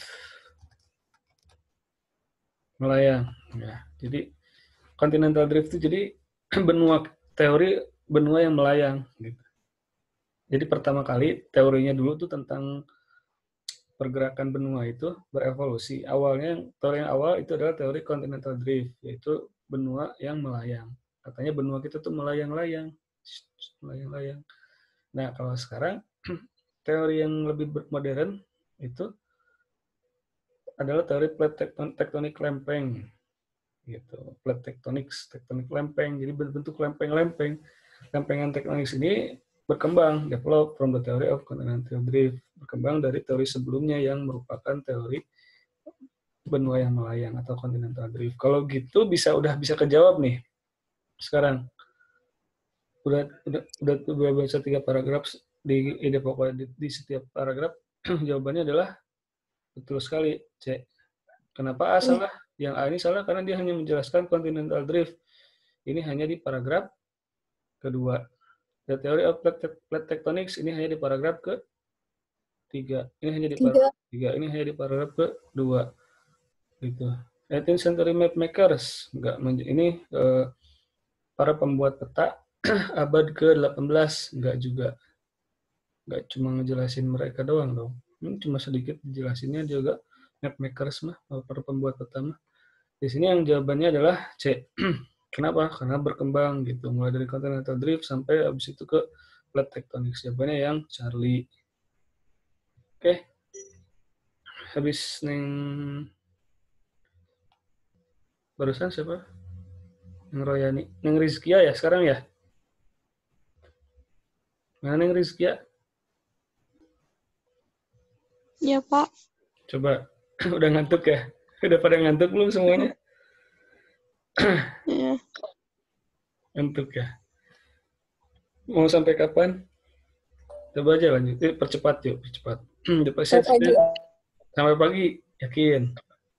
melayang. Ya, jadi continental drift itu jadi benua teori benua yang melayang. Gitu. Jadi pertama kali teorinya dulu tuh tentang pergerakan benua itu berevolusi. Awalnya teori yang awal itu adalah teori continental drift, yaitu benua yang melayang. Katanya benua kita tuh melayang-layang, melayang-layang. Nah kalau sekarang teori yang lebih modern itu adalah teori plate tectonic lempeng, gitu. Plate tectonics, tectonic lempeng. Jadi bentuk lempeng-lempeng. Lempengan tektonik ini berkembang, develop from the theory of continental drift, berkembang dari teori sebelumnya yang merupakan teori benua yang melayang atau continental drift. Kalau gitu bisa udah bisa kejawab nih sekarang. Udah udah udah, udah baca tiga paragraf di ide pokok di, di setiap paragraf jawabannya adalah betul sekali C. Kenapa A salah? Yang A ini salah karena dia hanya menjelaskan continental drift. Ini hanya di paragraf kedua. The theory of plate, plate tectonics ini hanya di paragraf ke tiga. Ini hanya di paragraf tiga. Ini hanya di paragraf ke dua. Gitu. eighteenth century map makers. Enggak, ini eh, para pembuat peta abad ke delapan belas. Enggak juga. Enggak cuma ngejelasin mereka doang dong. Ini cuma sedikit dijelasinnya juga map makers mah, para pembuat peta mah. Di sini yang jawabannya adalah C. Kenapa? Karena berkembang gitu, mulai dari continental drift sampai habis itu ke plate tectonics. Jawabannya yang Charlie. Oke. Habis neng barusan siapa? Neng Royani, neng Rizkia ya sekarang ya? Mana neng Rizkia? Ya, Pak. Coba, udah ngantuk ya? Udah pada ngantuk belum semuanya? Ya. Ngantuk ya? Mau sampai kapan? Coba aja lanjut. Eh, percepat yuk, percepat. Sampai pagi, yakin.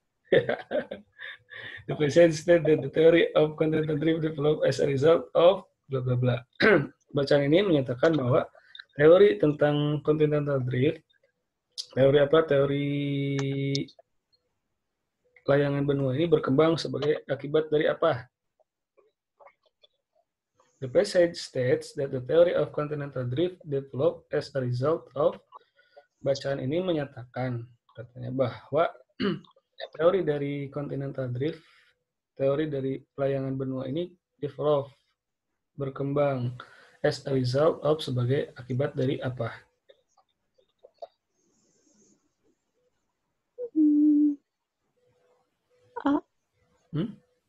The present state that the theory of continental drift developed as a result of bla bla bla. Bacaan ini menyatakan bahwa teori tentang continental drift, teori apa? Teori layangan benua ini berkembang sebagai akibat dari apa? The passage states that the theory of continental drift developed as a result of. Bacaan ini menyatakan katanya bahwa teori dari continental drift, teori dari layangan benua ini develop, berkembang as a result of, sebagai akibat dari apa? Hmm. A. Hmm?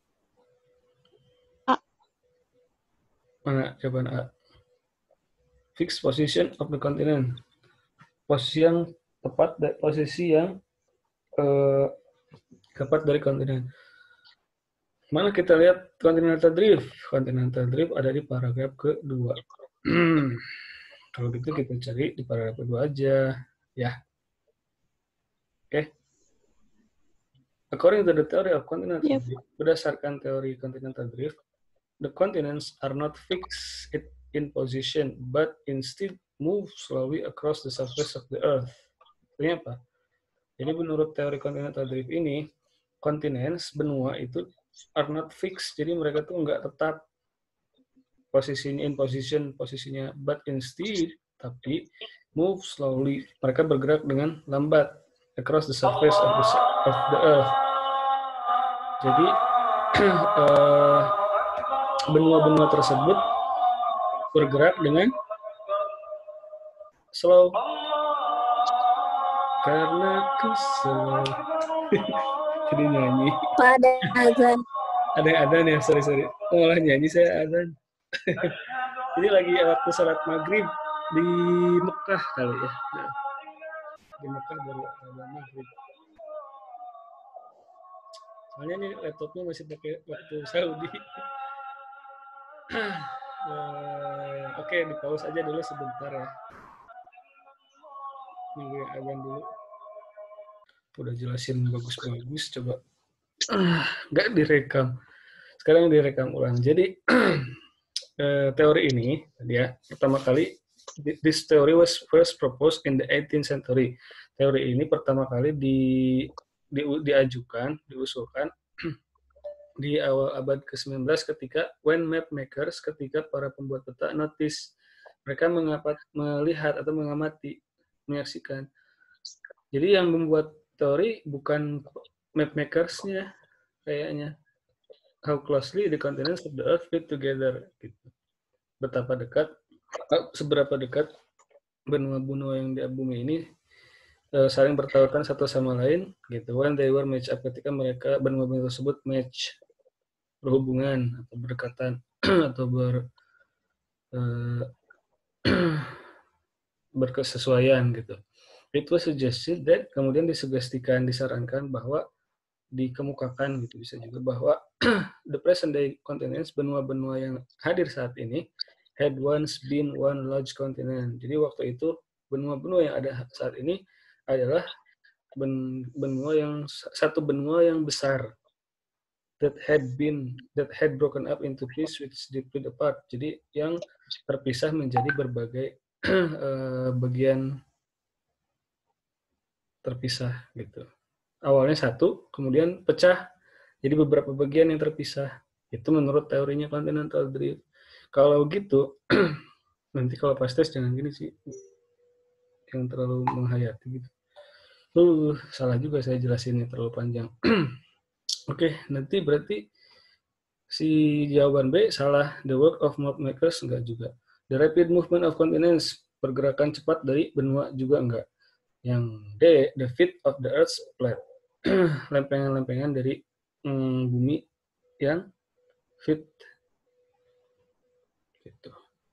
A. Mana jawaban A? Fixed position of the continent. Posisi yang tepat, posisi yang eh, tepat dari kontinen. Mana kita lihat continental drift? Continental drift ada di paragraf kedua. Kalau gitu kita cari di paragraf kedua aja, ya. Oke. Okay. According to the theory of continental yep. drift, berdasarkan teori continental drift, the continents are not fixed in position, but instead move slowly across the surface of the earth. Artinya apa? Jadi menurut teori continental drift ini, continents, benua itu are not fixed, jadi mereka tuh nggak tetap posisinya in position, posisinya, but instead, tapi move slowly, mereka bergerak dengan lambat across the surface of the, of the earth. Jadi uh, benua-benua tersebut bergerak dengan slow. Karena kesel. Jadi nyanyi. Ada azan. Ada yang azan ya, sorry sorry. Oh, malah nyanyi saya azan. Jadi lagi waktu salat maghrib di Mekah kali ya. Nah, di Mekah baru salat maghrib. Soalnya nih laptopnya masih pakai waktu Saudi. uh, Oke, okay, di pause aja dulu sebentar ya. Nunggu azan dulu. Udah jelasin bagus-bagus, coba. Ah, nggak direkam. sekarang direkam ulang. Jadi eh, teori ini ya pertama kali this theory was first proposed in the eighteenth century. Teori ini pertama kali di, di diajukan, diusulkan di awal abad ke sembilan belas ketika when map makers, ketika para pembuat peta notice, mereka mengapat, melihat atau mengamati, menyaksikan. Jadi yang membuat teori bukan map makers-nya kayaknya. How closely the continents of the earth fit together. Gitu. Betapa dekat, seberapa dekat benua-benua yang di bumi ini uh, saling bertautan satu sama lain. Gitu. When they were match up, ketika mereka benua-benua tersebut match, berhubungan atau berdekatan atau ber uh, berkesesuaian gitu. It was suggested that, kemudian disugestikan, disarankan bahwa dikemukakan gitu bisa juga bahwa the present day continents, benua-benua yang hadir saat ini, had once been one large continent. Jadi waktu itu benua-benua yang ada saat ini adalah ben, benua yang satu benua yang besar. That had been that had broken up into pieces which drifted apart. Jadi yang terpisah menjadi berbagai uh, bagian terpisah gitu. Awalnya satu, kemudian pecah jadi beberapa bagian yang terpisah. Itu menurut teorinya continental drift. Kalau gitu, nanti kalau pas tes jangan gini sih, yang terlalu menghayati gitu. Uh, salah juga saya jelasinnya terlalu panjang. Oke, nanti berarti si jawaban B salah. The work of map makers enggak juga. The rapid movement of continents, pergerakan cepat dari benua juga enggak. Yang D, the fit of the earth's plate, lempengan-lempengan dari mm, bumi yang fit. Gitu.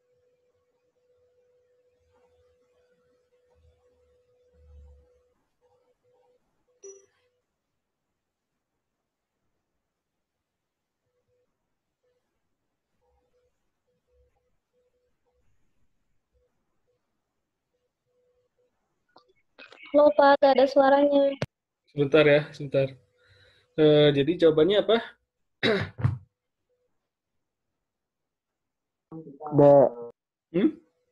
Halo Pak, gak ada suaranya. Sebentar ya, sebentar. Uh, jadi jawabannya apa? D. Hmm?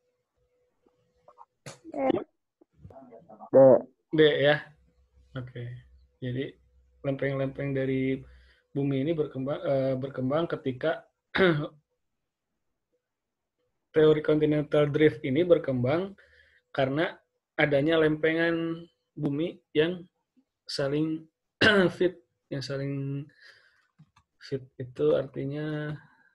D. D ya. Oke. Jadi lempeng-lempeng dari bumi ini berkembang uh, berkembang ketika teori continental drift ini berkembang karena adanya lempengan bumi yang saling fit, yang saling fit itu artinya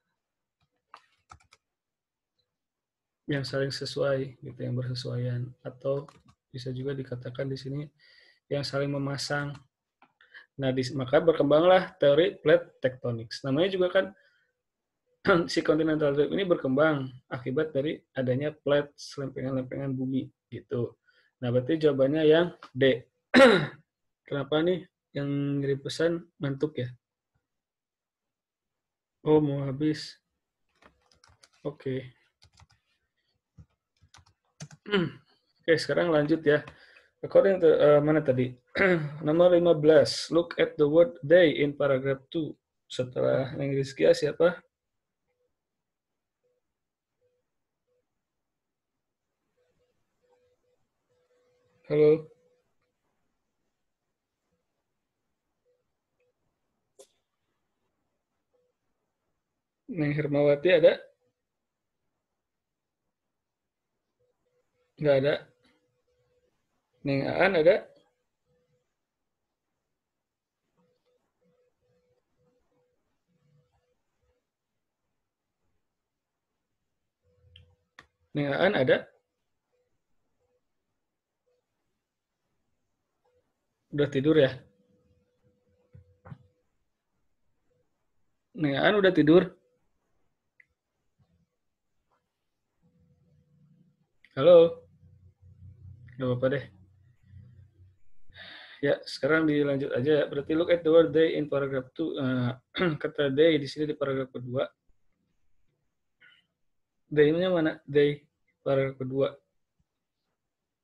yang saling sesuai, gitu, yang bersesuaian, atau bisa juga dikatakan di sini yang saling memasang. Nah, di, maka berkembanglah teori plate tectonics. Namanya juga kan si continental drift ini berkembang akibat dari adanya plate, lempengan-lempengan bumi, gitu. Nah, berarti jawabannya yang D. Kenapa nih yang ngirim pesan ngantuk ya? Oh, mau habis. Oke. Oke, sekarang lanjut ya. According to, uh, mana tadi? Nomor lima belas. Look at the word they in paragraph two. Setelah yang Rizkia siapa? Halo. Neng Hermawati ada? Nggak ada. Neng Aan ada? Neng Aan ada? Udah tidur ya? Neng Aan udah tidur? Halo? Gak apa-apa deh. Ya, sekarang dilanjut aja ya. Berarti look at the word they in paragraph two. Uh, kata they di sini di paragraf kedua. They-nya mana? They. Paragraf kedua.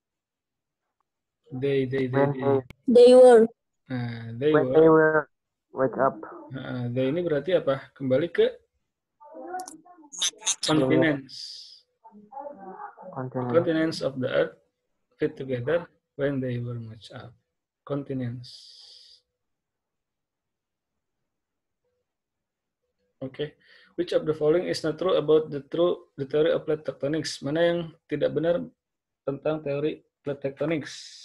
They, they, they, When they. they, They were. Nah, they when were. they were Wake up. Nah, the ini berarti apa? Kembali ke continents. Continent. Continents of the earth fit together when they were matched up. Continents. Oke. Okay. Which of the following is not true about the true the theory of plate tectonics? Mana yang tidak benar tentang teori plate tectonics?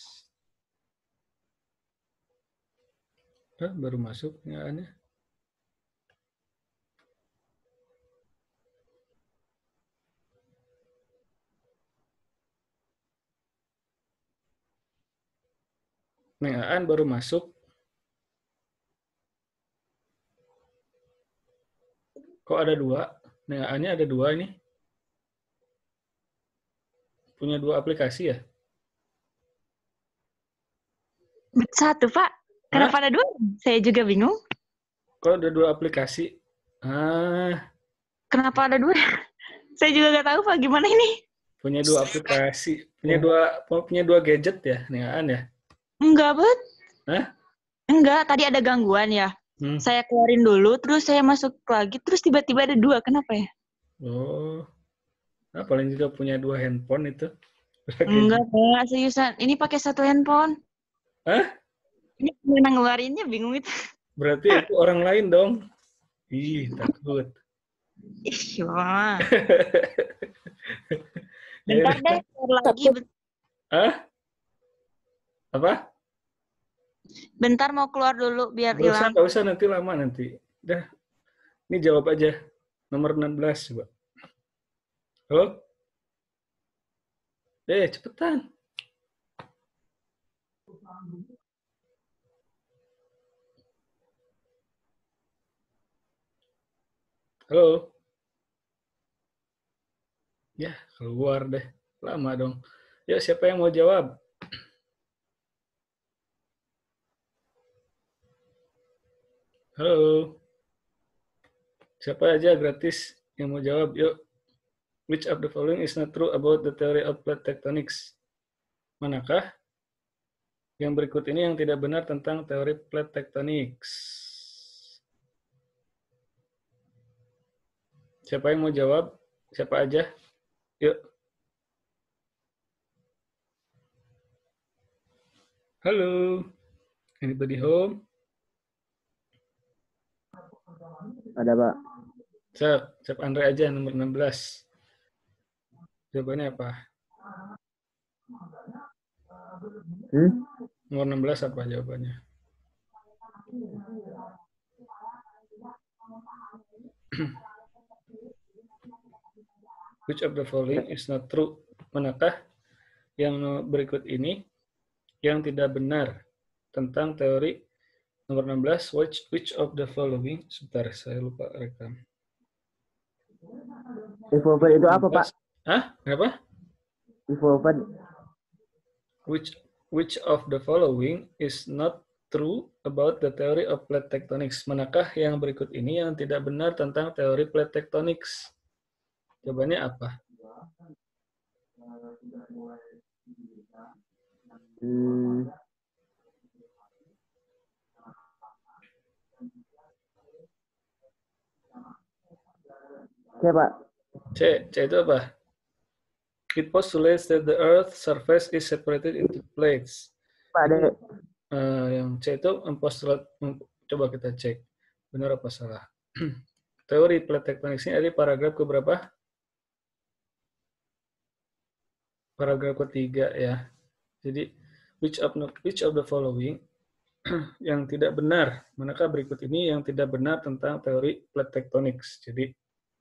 Hah, baru masuk nyalaannya. Nyaan baru masuk. Kok ada dua? Nyaannya ada dua ini. Punya dua aplikasi ya? Satu, Pak. Kenapa ada dua? Saya juga bingung. Kok ada dua aplikasi? Ah. Kenapa ada dua? Saya juga nggak tahu, Pak. Gimana ini? Punya dua aplikasi. Punya dua punya dua gadget ya? Nyaan ya? Enggak, Bet. Hah? Enggak, tadi ada gangguan ya. Hmm. Saya keluarin dulu, terus saya masuk lagi, terus tiba-tiba ada dua. Kenapa ya? Oh. Nah, paling juga punya dua handphone itu. Enggak, Pak. Seriusan. Ini pakai satu handphone. Hah? Ini gimana ngeluarinnya, bingung itu. Berarti itu orang lain dong. Ih, takut. Ih, Mama. Bentar deh, keluar lagi. Hah? Apa? Bentar mau keluar dulu biar Gak usah, hilang. gak usah, nanti lama nanti. Dah. Ini jawab aja. Nomor enam belas coba. Halo? Eh, cepetan. Halo? Ya, keluar deh. Lama dong. Ya, siapa yang mau jawab? Halo? Siapa aja gratis yang mau jawab? Yuk. Which of the following is not true about the theory of plate tectonics? Manakah yang berikut ini yang tidak benar tentang teori plate tectonics? Siapa yang mau jawab? Siapa aja? Yuk. Halo. Anybody home? Ada, Pak. Siap, siap Andre aja nomor enam belas. Jawabannya apa? Hmm? Nomor enam belas apa jawabannya? Which of the following is not true? Manakah yang berikut ini yang tidak benar tentang teori nomor enam belas? Which, which of the following? Sebentar, saya lupa rekam. Evolver itu apa, Pak? Hah? Kenapa? Evolver. Which which of the following is not true about the theory of plate tectonics? Manakah yang berikut ini yang tidak benar tentang teori plate tectonics? Jawabannya apa? Hmm. C, Pak. C, C itu apa? It postulates that the Earth's surface is separated into plates. Pak, ada. Uh, yang C itu mempostulat, coba kita cek benar apa salah. Teori plate tectonics ini ada di paragraf keberapa? Paragraf ketiga ya. Jadi which of which of the following yang tidak benar? Manakah berikut ini yang tidak benar tentang teori plate tectonics? Jadi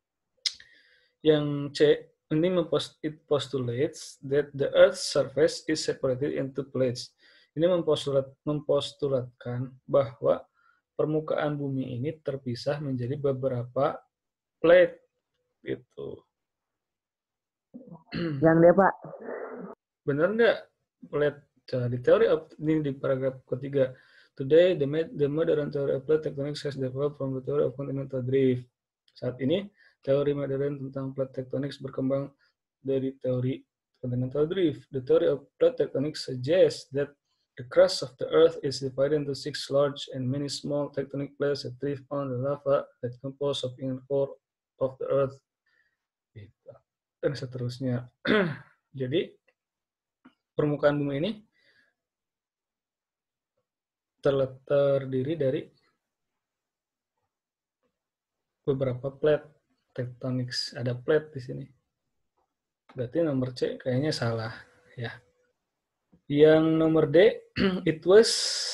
yang C ini mempost it postulates that the Earth's surface is separated into plates. Ini mempostulat mempostulatkan bahwa permukaan bumi ini terpisah menjadi beberapa plate gitu. Yang dia, Pak. Benar nggak? Plate di teori of ini di paragraf ketiga. Today the the modern theory of plate tectonics has developed from the theory of continental drift. Saat ini teori modern tentang plate tectonics berkembang dari teori continental drift. The theory of plate tectonics suggests that The crust of the Earth is divided into six large and many small tectonic plates that drift on the lava that compose of inner core of the Earth. Dan seterusnya. Jadi, permukaan bumi ini terdiri dari beberapa plate tectonics. Ada plate di sini. Berarti nomor C kayaknya salah, ya. Yang nomor D, it was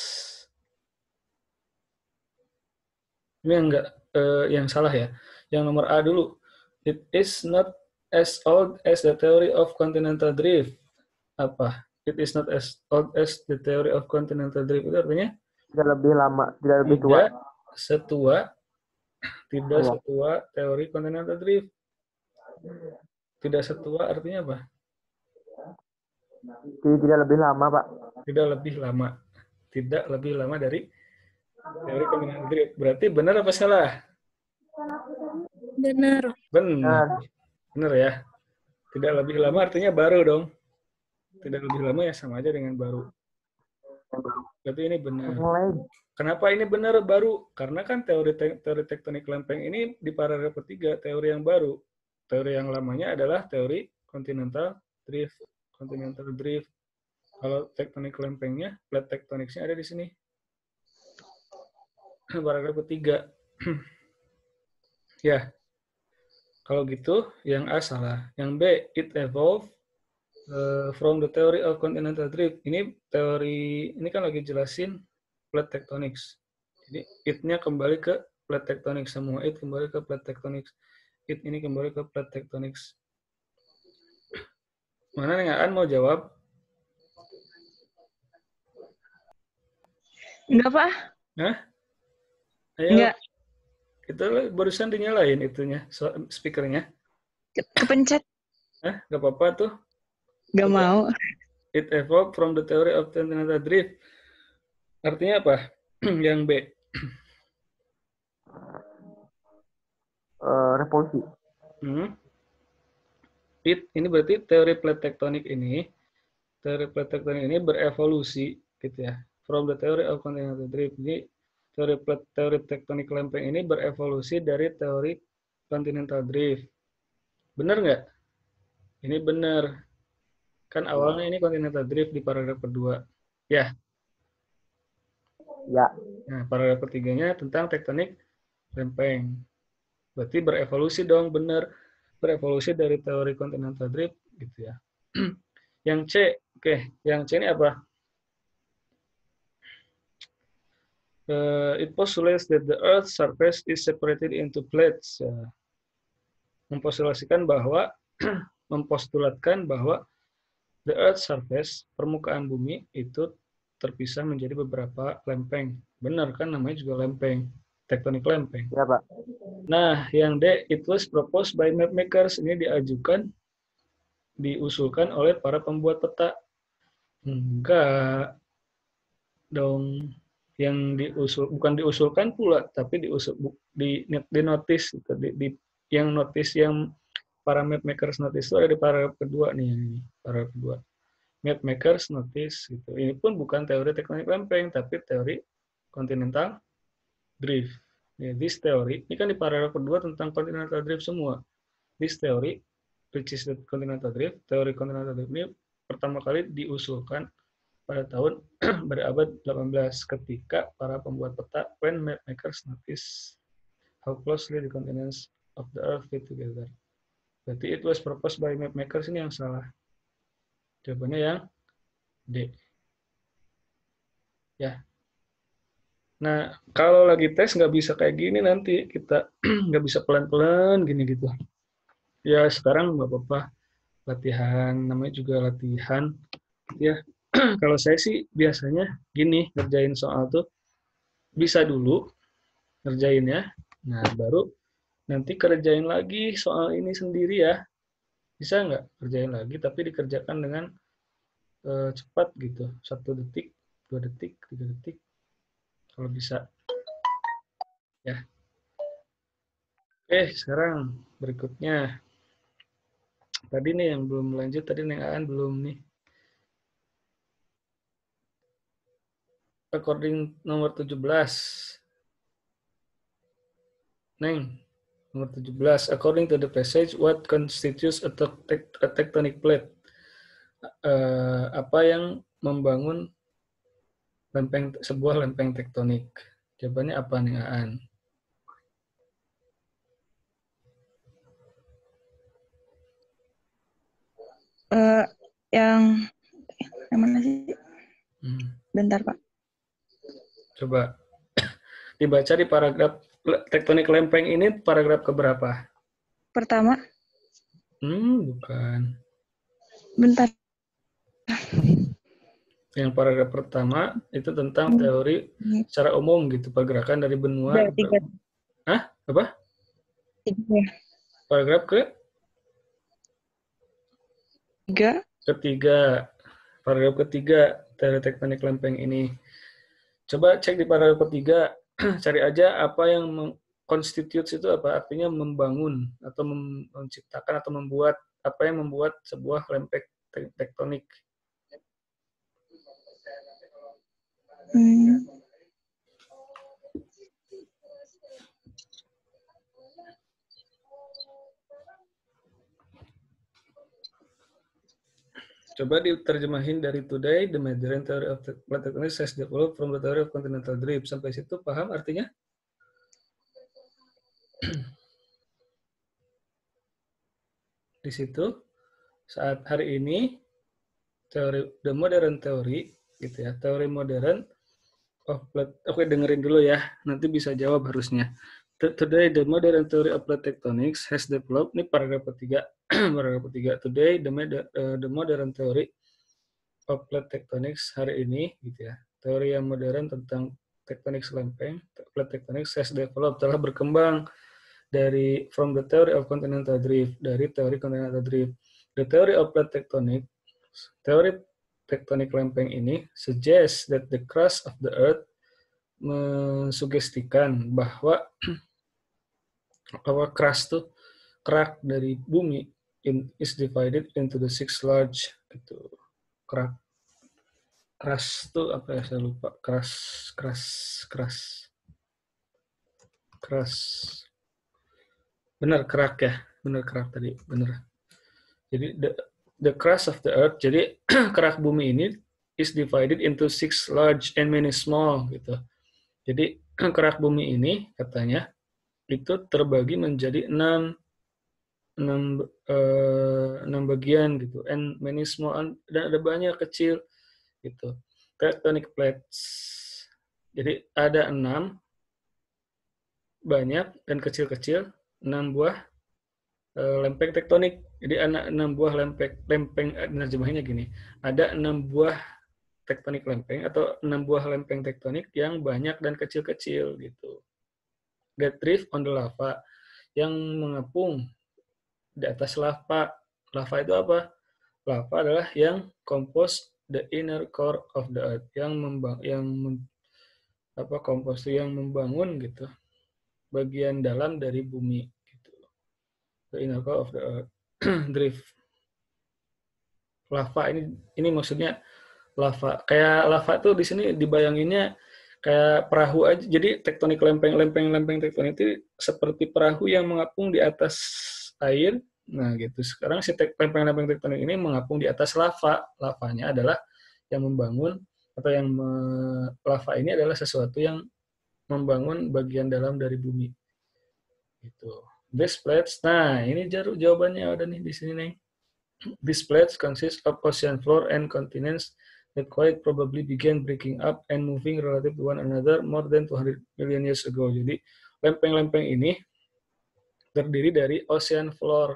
ini enggak uh, yang salah ya. Yang nomor A dulu, it is not as old as the theory of continental drift. Apa? It is not as old as the theory of continental drift. Itu artinya? Tidak lebih lama, tidak lebih tua. Tidak setua, tidak Ya. setua teori continental drift. Tidak setua artinya apa? Tidak lebih lama, Pak. Tidak lebih lama. Tidak lebih lama dari teori continental drift. Berarti benar apa salah? Benar. Benar. Benar ya. Tidak lebih lama artinya baru dong. Tidak lebih lama ya sama aja dengan baru. Berarti ini benar. Mulai. Kenapa ini benar baru? Karena kan teori te teori tektonik lempeng ini di paragraf ketiga teori yang baru. Teori yang lamanya adalah teori continental drift. Continental drift. Kalau tektonik lempengnya, plate tectonicsnya ada di sini. Paragraf ketiga. Ya. Kalau gitu, yang A salah. Yang B, it evolved uh, from the theory of continental drift. Ini teori, ini kan lagi jelasin plate tectonics. Jadi, it-nya kembali ke plate tectonics. Semua it kembali ke plate tectonics. It ini kembali ke plate tectonics. Mana yang Aan mau jawab? Enggak, Pak. Hah? Ayo. Enggak. Itu barusan dinyalain itunya, so, speakernya. Ke- Kepencet. Hah? Gak apa-apa tuh. Gak mau. It evolved from the theory of continental drift. Artinya apa? Yang B. Uh, revolusi. Hmm. It, ini berarti teori plate tectonic ini, teori plate tectonic ini berevolusi, gitu ya. From the theory of continental drift. Jadi, teori plate, teori tektonik lempeng ini berevolusi dari teori continental drift. Benar nggak? Ini benar. Kan awalnya ini continental drift di paragraf kedua. Ya. Ya. Nah, paragraf ketiganya tentang tektonik lempeng. Berarti berevolusi dong, benar. Berevolusi dari teori continental drift, gitu ya. Yang C, oke. Yang C ini apa? Uh, it postulates that the Earth's surface is separated into plates. Uh, mempostulatkan bahwa, mempostulatkan bahwa the Earth's surface, permukaan bumi itu terpisah menjadi beberapa lempeng. Benar kan namanya juga lempeng, tektonik lempeng. Ya, Pak. Nah, yang D, it was proposed by map makers. Ini diajukan, diusulkan oleh para pembuat peta. Enggak dong. Yang diusul, bukan diusulkan pula, tapi diusul, di, di notice, di, di, yang notice yang para map makers notice itu ada di paragraf kedua nih, ini, paragraf kedua. Map makers notice, gitu. Ini pun bukan teori tektonik lempeng, tapi teori continental drift. Ya, this theory, ini kan di paragraf kedua tentang continental drift semua. This theory, which is the continental drift, teori continental drift ini pertama kali diusulkan pada tahun berabad delapan belas ketika para pembuat peta, when map makers notice how closely the continents of the earth fit together. Berarti it was proposed by map makers, ini yang salah. Jawabannya yang D. Ya. Nah, kalau lagi tes nggak bisa kayak gini nanti, kita nggak bisa pelan-pelan gini gitu. Ya sekarang nggak apa-apa, latihan, namanya juga latihan. Ya, kalau saya sih biasanya gini, ngerjain soal tuh, bisa dulu ngerjainnya, nah baru nanti kerjain lagi soal ini sendiri ya. Bisa nggak kerjain lagi, tapi dikerjakan dengan uh, cepat gitu, satu detik, dua detik, tiga detik, kalau bisa. Ya. Oke, sekarang berikutnya. Tadi nih yang belum lanjut, tadi nih Aan belum nih. according nomor tujuh belas. Neng, nomor tujuh belas. According to the passage, what constitutes a, te- a tectonic plate? Uh, apa yang membangun lempeng sebuah lempeng tektonik? Jawabannya apa nih, Aan? Uh, yang yang mana sih? Hmm. Bentar, Pak. Coba dibaca di paragraf tektonik lempeng ini, paragraf keberapa? Pertama. Hmm, bukan. Bentar. Yang paragraf pertama itu tentang teori secara umum gitu, pergerakan dari benua. Udah, tiga. Hah? Apa? Tiga. Paragraf ke? Tiga. Ketiga. Paragraf ketiga teori tektonik lempeng ini. Coba cek di paragraf ketiga, cari aja apa yang constitutes itu apa, artinya membangun atau menciptakan atau membuat, apa yang membuat sebuah lempeng tektonik. Hmm. Coba diterjemahin dari today, the modern theory of plate tectonics has developed from the theory of continental drift. Sampai situ paham artinya? Di situ saat hari ini teori the modern theory gitu ya, teori modern of plate. Oke, dengerin dulu ya, nanti bisa jawab harusnya. Today the modern theory of plate tectonics has developed. Ini paragraf ketiga. Paragraf ketiga. Today the, uh, the modern theory of plate tectonics hari ini gitu ya. Teori yang modern tentang tektonik lempeng, plate tectonics has developed, telah berkembang dari from the theory of continental drift, dari teori continental drift. The theory of plate tectonic, teori tektonik lempeng ini suggests that the crust of the earth, mensugestikan bahwa bahwa crust tuh kerak dari bumi in, is divided into the six large gitu. Kerak keras tuh apa ya, saya lupa. Keras keras keras keras benar kerak ya, benar kerak tadi, benar. Jadi the the crust of the earth, jadi kerak bumi ini is divided into six large and many small gitu. Jadi kerak bumi ini katanya itu terbagi menjadi enam enam uh, enam bagian gitu, and many small, dan ada banyak kecil gitu. Tectonic plates. Jadi ada enam banyak dan kecil-kecil, enam buah uh, lempeng tektonik. Jadi ada enam buah lempeng lempeng nerjemahinnya gini. Ada enam buah tektonik lempeng atau enam buah lempeng tektonik yang banyak dan kecil-kecil gitu. That drift on the lava, yang mengapung di atas lava. Lava itu apa? Lava adalah yang compose the inner core of the earth, yang membang yang mem, apa compose yang membangun gitu bagian dalam dari bumi gitu. The inner core of the earth. Drift. Lava ini ini maksudnya lava. Kayak lava tuh di sini dibayanginnya kayak perahu aja. Jadi tektonik lempeng-lempeng lempeng tektonik itu seperti perahu yang mengapung di atas air. Nah gitu. Sekarang si lempeng-lempeng tektonik ini mengapung di atas lava. Lavanya adalah yang membangun, atau yang me, lava ini adalah sesuatu yang membangun bagian dalam dari bumi. Gitu. These plates, nah ini jawabannya ada nih di sini nih. These plates consist of ocean floor and continents that quite probably began breaking up and moving relative to one another more than two hundred million years ago. Jadi lempeng-lempeng ini terdiri dari ocean floor.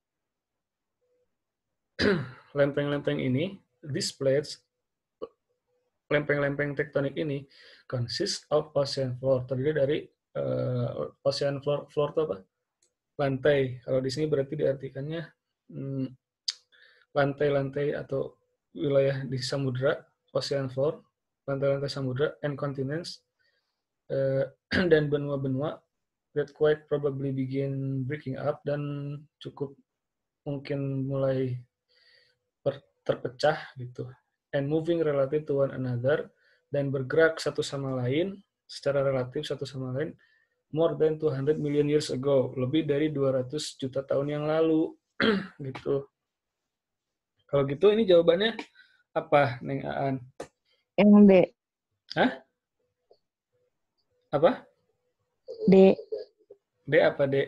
Lempeng-lempeng ini, these plates, lempeng-lempeng tektonik ini consist of ocean floor, terdiri dari uh, ocean floor. Floor itu apa? Lantai. Kalau di sini berarti diartikannya hmm, lantai-lantai atau wilayah di samudra, ocean floor, lantai-lantai samudra, and continents, uh, dan benua-benua that quite probably begin breaking up, dan cukup mungkin mulai terpecah gitu, and moving relative to one another, dan bergerak satu sama lain secara relatif satu sama lain more than two hundred million years ago, lebih dari dua ratus juta tahun yang lalu. Gitu. Kalau gitu ini jawabannya apa, Neng Aan? Yang D. Hah? Apa? D. D apa D?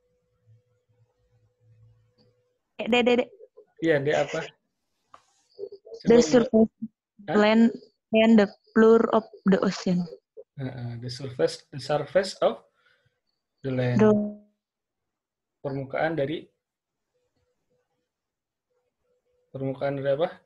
D, D, D. Iya, D apa? The Coba, surface Hah? land and the floor of the ocean. Uh, the surface the surface of the land. The Permukaan dari permukaan dari apa?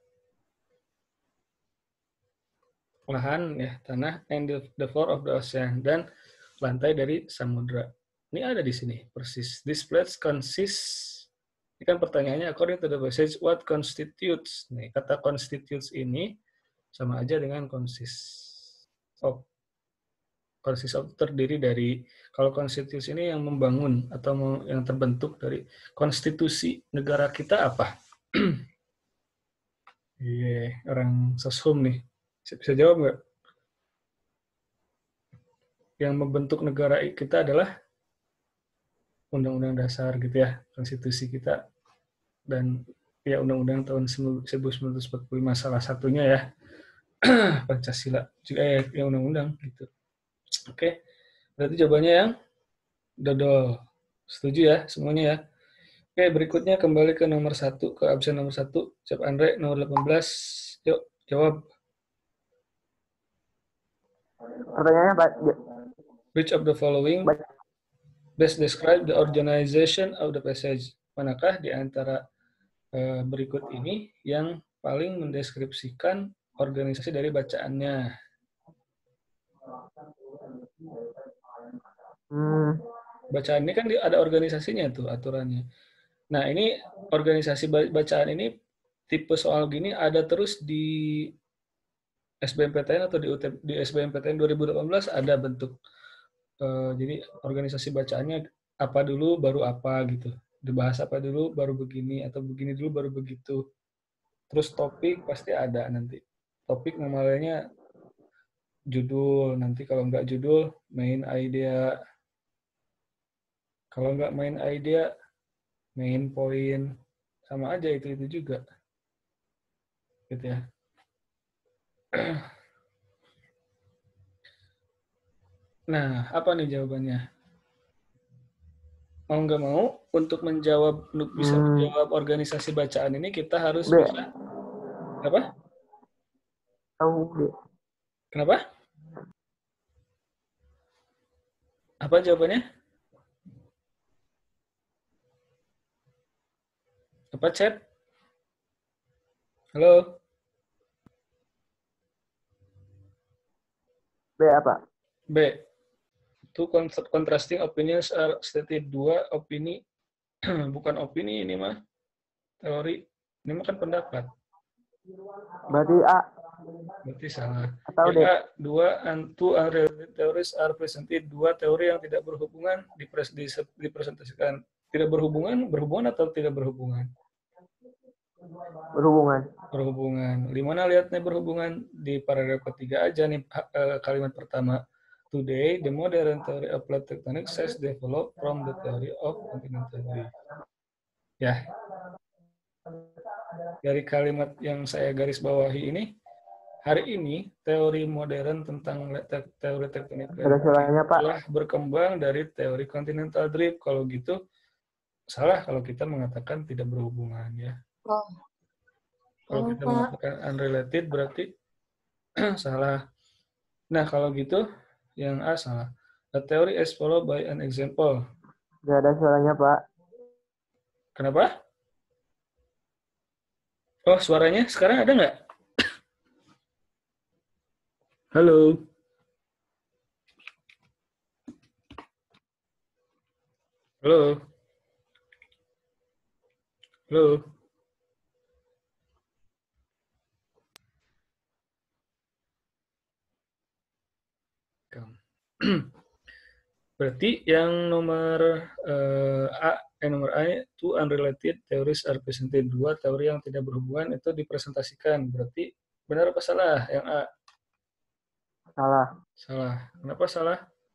Lahan ya, tanah, and the, the floor of the ocean, dan lantai dari samudra. Ini ada di sini persis. This place consists. Ini kan pertanyaannya according to the passage what constitutes. Nih, kata constitutes ini sama aja dengan consists of. Consists of terdiri dari, kalau constitutes ini yang membangun atau yang terbentuk dari konstitusi negara kita apa? Iya, yeah, orang soshum nih. Bisa jawab nggak? Yang membentuk negara kita adalah Undang-Undang Dasar gitu ya, konstitusi kita, dan ya Undang-Undang tahun seribu sembilan ratus empat puluh lima salah satunya ya, Pancasila juga ya, yang Undang-Undang gitu. Oke, berarti jawabannya yang dodol. Setuju ya semuanya ya? Oke, berikutnya kembali ke nomor satu, ke absen nomor satu, Siap Andre, nomor delapan belas. Yuk, jawab. Pertanyaannya Pak. Which of the following best describe the organization of the passage? Manakah di antara uh, berikut ini yang paling mendeskripsikan organisasi dari bacaannya? Hmm. Bacaan ini kan ada organisasinya tuh, aturannya. Nah, ini organisasi bacaan ini tipe soal gini ada terus di S B M P T N atau di, U T, di S B M P T N dua ribu delapan belas ada bentuk. Uh, jadi organisasi bacaannya apa dulu baru apa gitu. Dibahas apa dulu baru begini, atau begini dulu baru begitu. Terus topik pasti ada nanti. Topik namanya judul, nanti kalau nggak judul main idea. Kalau nggak main idea, main point, sama aja itu-itu juga. Gitu ya. Nah, apa nih jawabannya? Mau nggak mau, untuk menjawab, untuk bisa Hmm. menjawab organisasi bacaan ini, kita harus B. bisa, apa? Tahu B. Kenapa? Apa jawabannya? Apa chat? Halo? B apa? B. Two contrasting opinions are stated. Dua opini, bukan opini ini mah, teori. Ini mah kan pendapat. Berarti A. Berarti salah. Atau Yang D. A, dua and two unrelated theories are presented. Dua teori yang tidak berhubungan dipres, dipresentasikan. Tidak berhubungan, berhubungan atau tidak berhubungan? Berhubungan. Berhubungan. Di mana lihatnya berhubungan? Di paragraf ketiga aja nih, kalimat pertama. Today, the modern theory of plate tectonics has developed from the theory of continental drift. Ya. Dari kalimat yang saya garis bawahi ini, hari ini teori modern tentang teori tektonik telah berkembang dari teori continental drift. Kalau gitu, salah kalau kita mengatakan tidak berhubungan ya. Oh. Kalau kita mengatakan unrelated berarti salah. Nah, kalau gitu, yang A salah. A theory is followed by an example. Gak ada suaranya, Pak. Kenapa? Oh, suaranya sekarang ada nggak? Halo. Halo. Halo. Berarti yang nomor uh, A, eh, nomor A, two unrelated theories are presented. Dua teori yang tidak berhubungan itu dipresentasikan. Berarti benar apa salah yang A? Salah. Salah. Kenapa salah?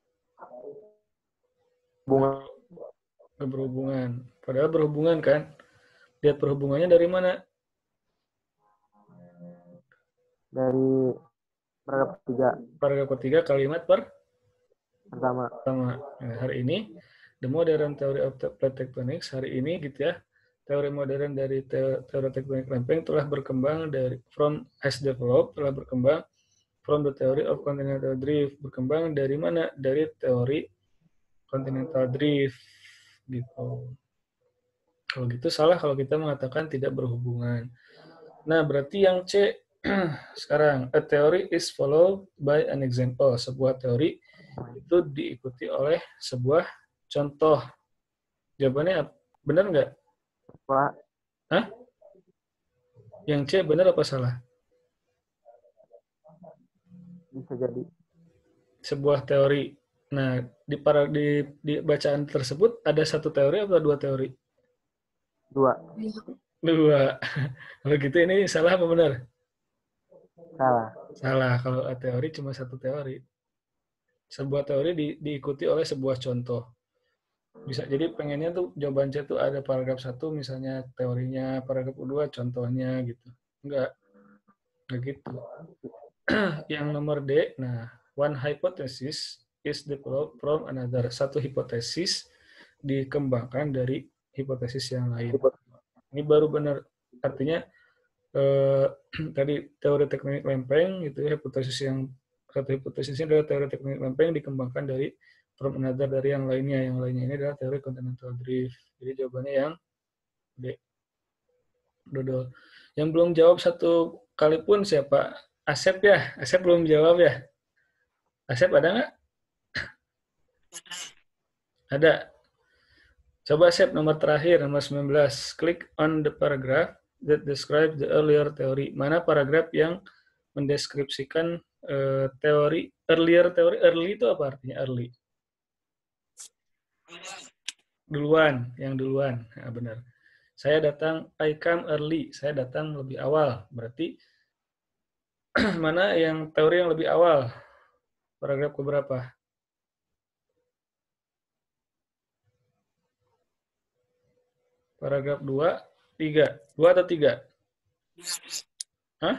Bunga Nggak berhubungan. Padahal berhubungan kan? Lihat perhubungannya dari mana? dari paragraf ketiga Paragraf ketiga kalimat per pertama. pertama. Nah, hari ini the modern theory of plate tectonics, hari ini gitu ya, teori modern dari te teori tektonik lempeng telah berkembang dari from has developed, telah berkembang from the theory of continental drift. Berkembang dari mana? Dari teori continental drift gitu. Kalau gitu salah kalau kita mengatakan tidak berhubungan. Nah, berarti yang C sekarang, a theory is followed by an example. Sebuah teori itu diikuti oleh sebuah contoh. Jawabannya benar nggak? Pak, Hah? Yang C benar apa salah? bisa jadi. Sebuah teori. Nah, di para di, di bacaan tersebut ada satu teori atau dua teori? Dua. Dua. Kalau gitu ini salah apa benar? Salah. Salah. Kalau teori cuma satu teori. Sebuah teori di, diikuti oleh sebuah contoh. Bisa jadi pengennya tuh jawaban C tuh ada paragraf satu misalnya teorinya, paragraf kedua contohnya gitu. Enggak. Enggak gitu. Yang nomor D, nah, one hypothesis is developed from another. Satu hipotesis dikembangkan dari hipotesis yang lain. Ini baru benar. Artinya eh, tadi teori tektonik lempeng itu hipotesis yang satu hipotesisnya adalah teori tektonik lempeng dikembangkan dari from another dari yang lainnya. Yang lainnya ini adalah teori continental drift. Jadi jawabannya yang D. Dodol. Yang belum jawab satu kali pun siapa? Asep ya? Asep belum jawab ya? Asep ada nggak? Ada. Coba Asep nomor terakhir, nomor sembilan belas. Click on the paragraph that describes the earlier theory. Mana paragraf yang mendeskripsikan uh, teori, earlier teori, early itu apa artinya early? Duluan, yang duluan. Nah, benar. Saya datang, I come early. Saya datang lebih awal. Berarti mana yang teori yang lebih awal? Paragraf keberapa? Paragraf dua, tiga. dua atau tiga? Hah?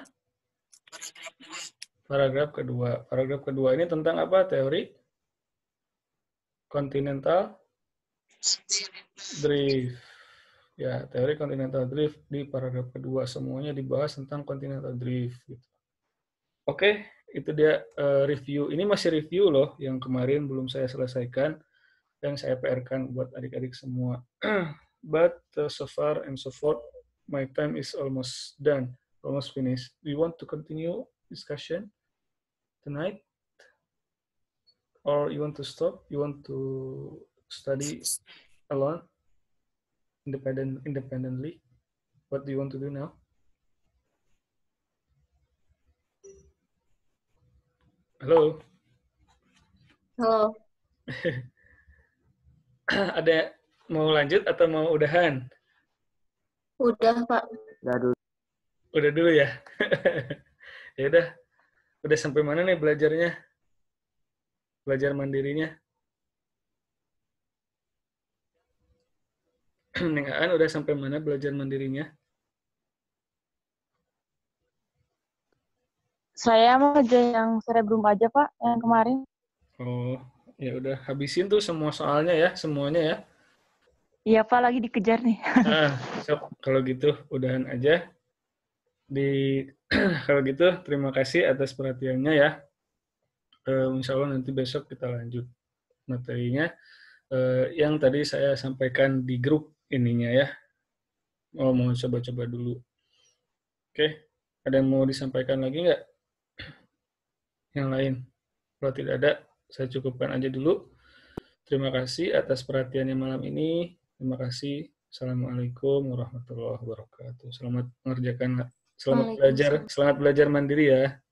Paragraf kedua. Paragraf kedua ini tentang apa? Teori continental drift. Ya, teori continental drift di paragraf kedua. Semuanya dibahas tentang continental drift. Gitu. Oke, itu dia uh, review. Ini masih review loh, yang kemarin belum saya selesaikan, yang saya P R-kan buat adik-adik semua. But uh, so far and so forth, my time is almost done, almost finished. Do you want to continue discussion tonight? Or you want to stop? You want to study alone, independent, independently? What do you want to do now? Halo. Halo. Ada mau lanjut atau mau udahan? Udah, Pak. Udah dulu. Udah dulu ya. Ya udah. Udah sampai mana nih belajarnya? Belajar mandirinya? Neng Aan udah sampai mana belajar mandirinya? Saya mau aja yang cerebrum aja, Pak, yang kemarin. Oh, ya udah habisin tuh semua soalnya ya, semuanya ya. Iya, Pak, lagi dikejar nih. Nah, so, kalau gitu udahan aja. Di kalau gitu terima kasih atas perhatiannya ya. Uh, insya Allah nanti besok kita lanjut materinya. Uh, yang tadi saya sampaikan di grup ininya ya. Oh, mau coba-coba dulu. Oke, ada yang mau disampaikan lagi nggak? Yang lain? Kalau tidak ada, saya cukupkan aja dulu. Terima kasih atas perhatiannya malam ini. Terima kasih. Assalamualaikum warahmatullahi wabarakatuh. Selamat mengerjakan, selamat belajar, selamat belajar mandiri ya.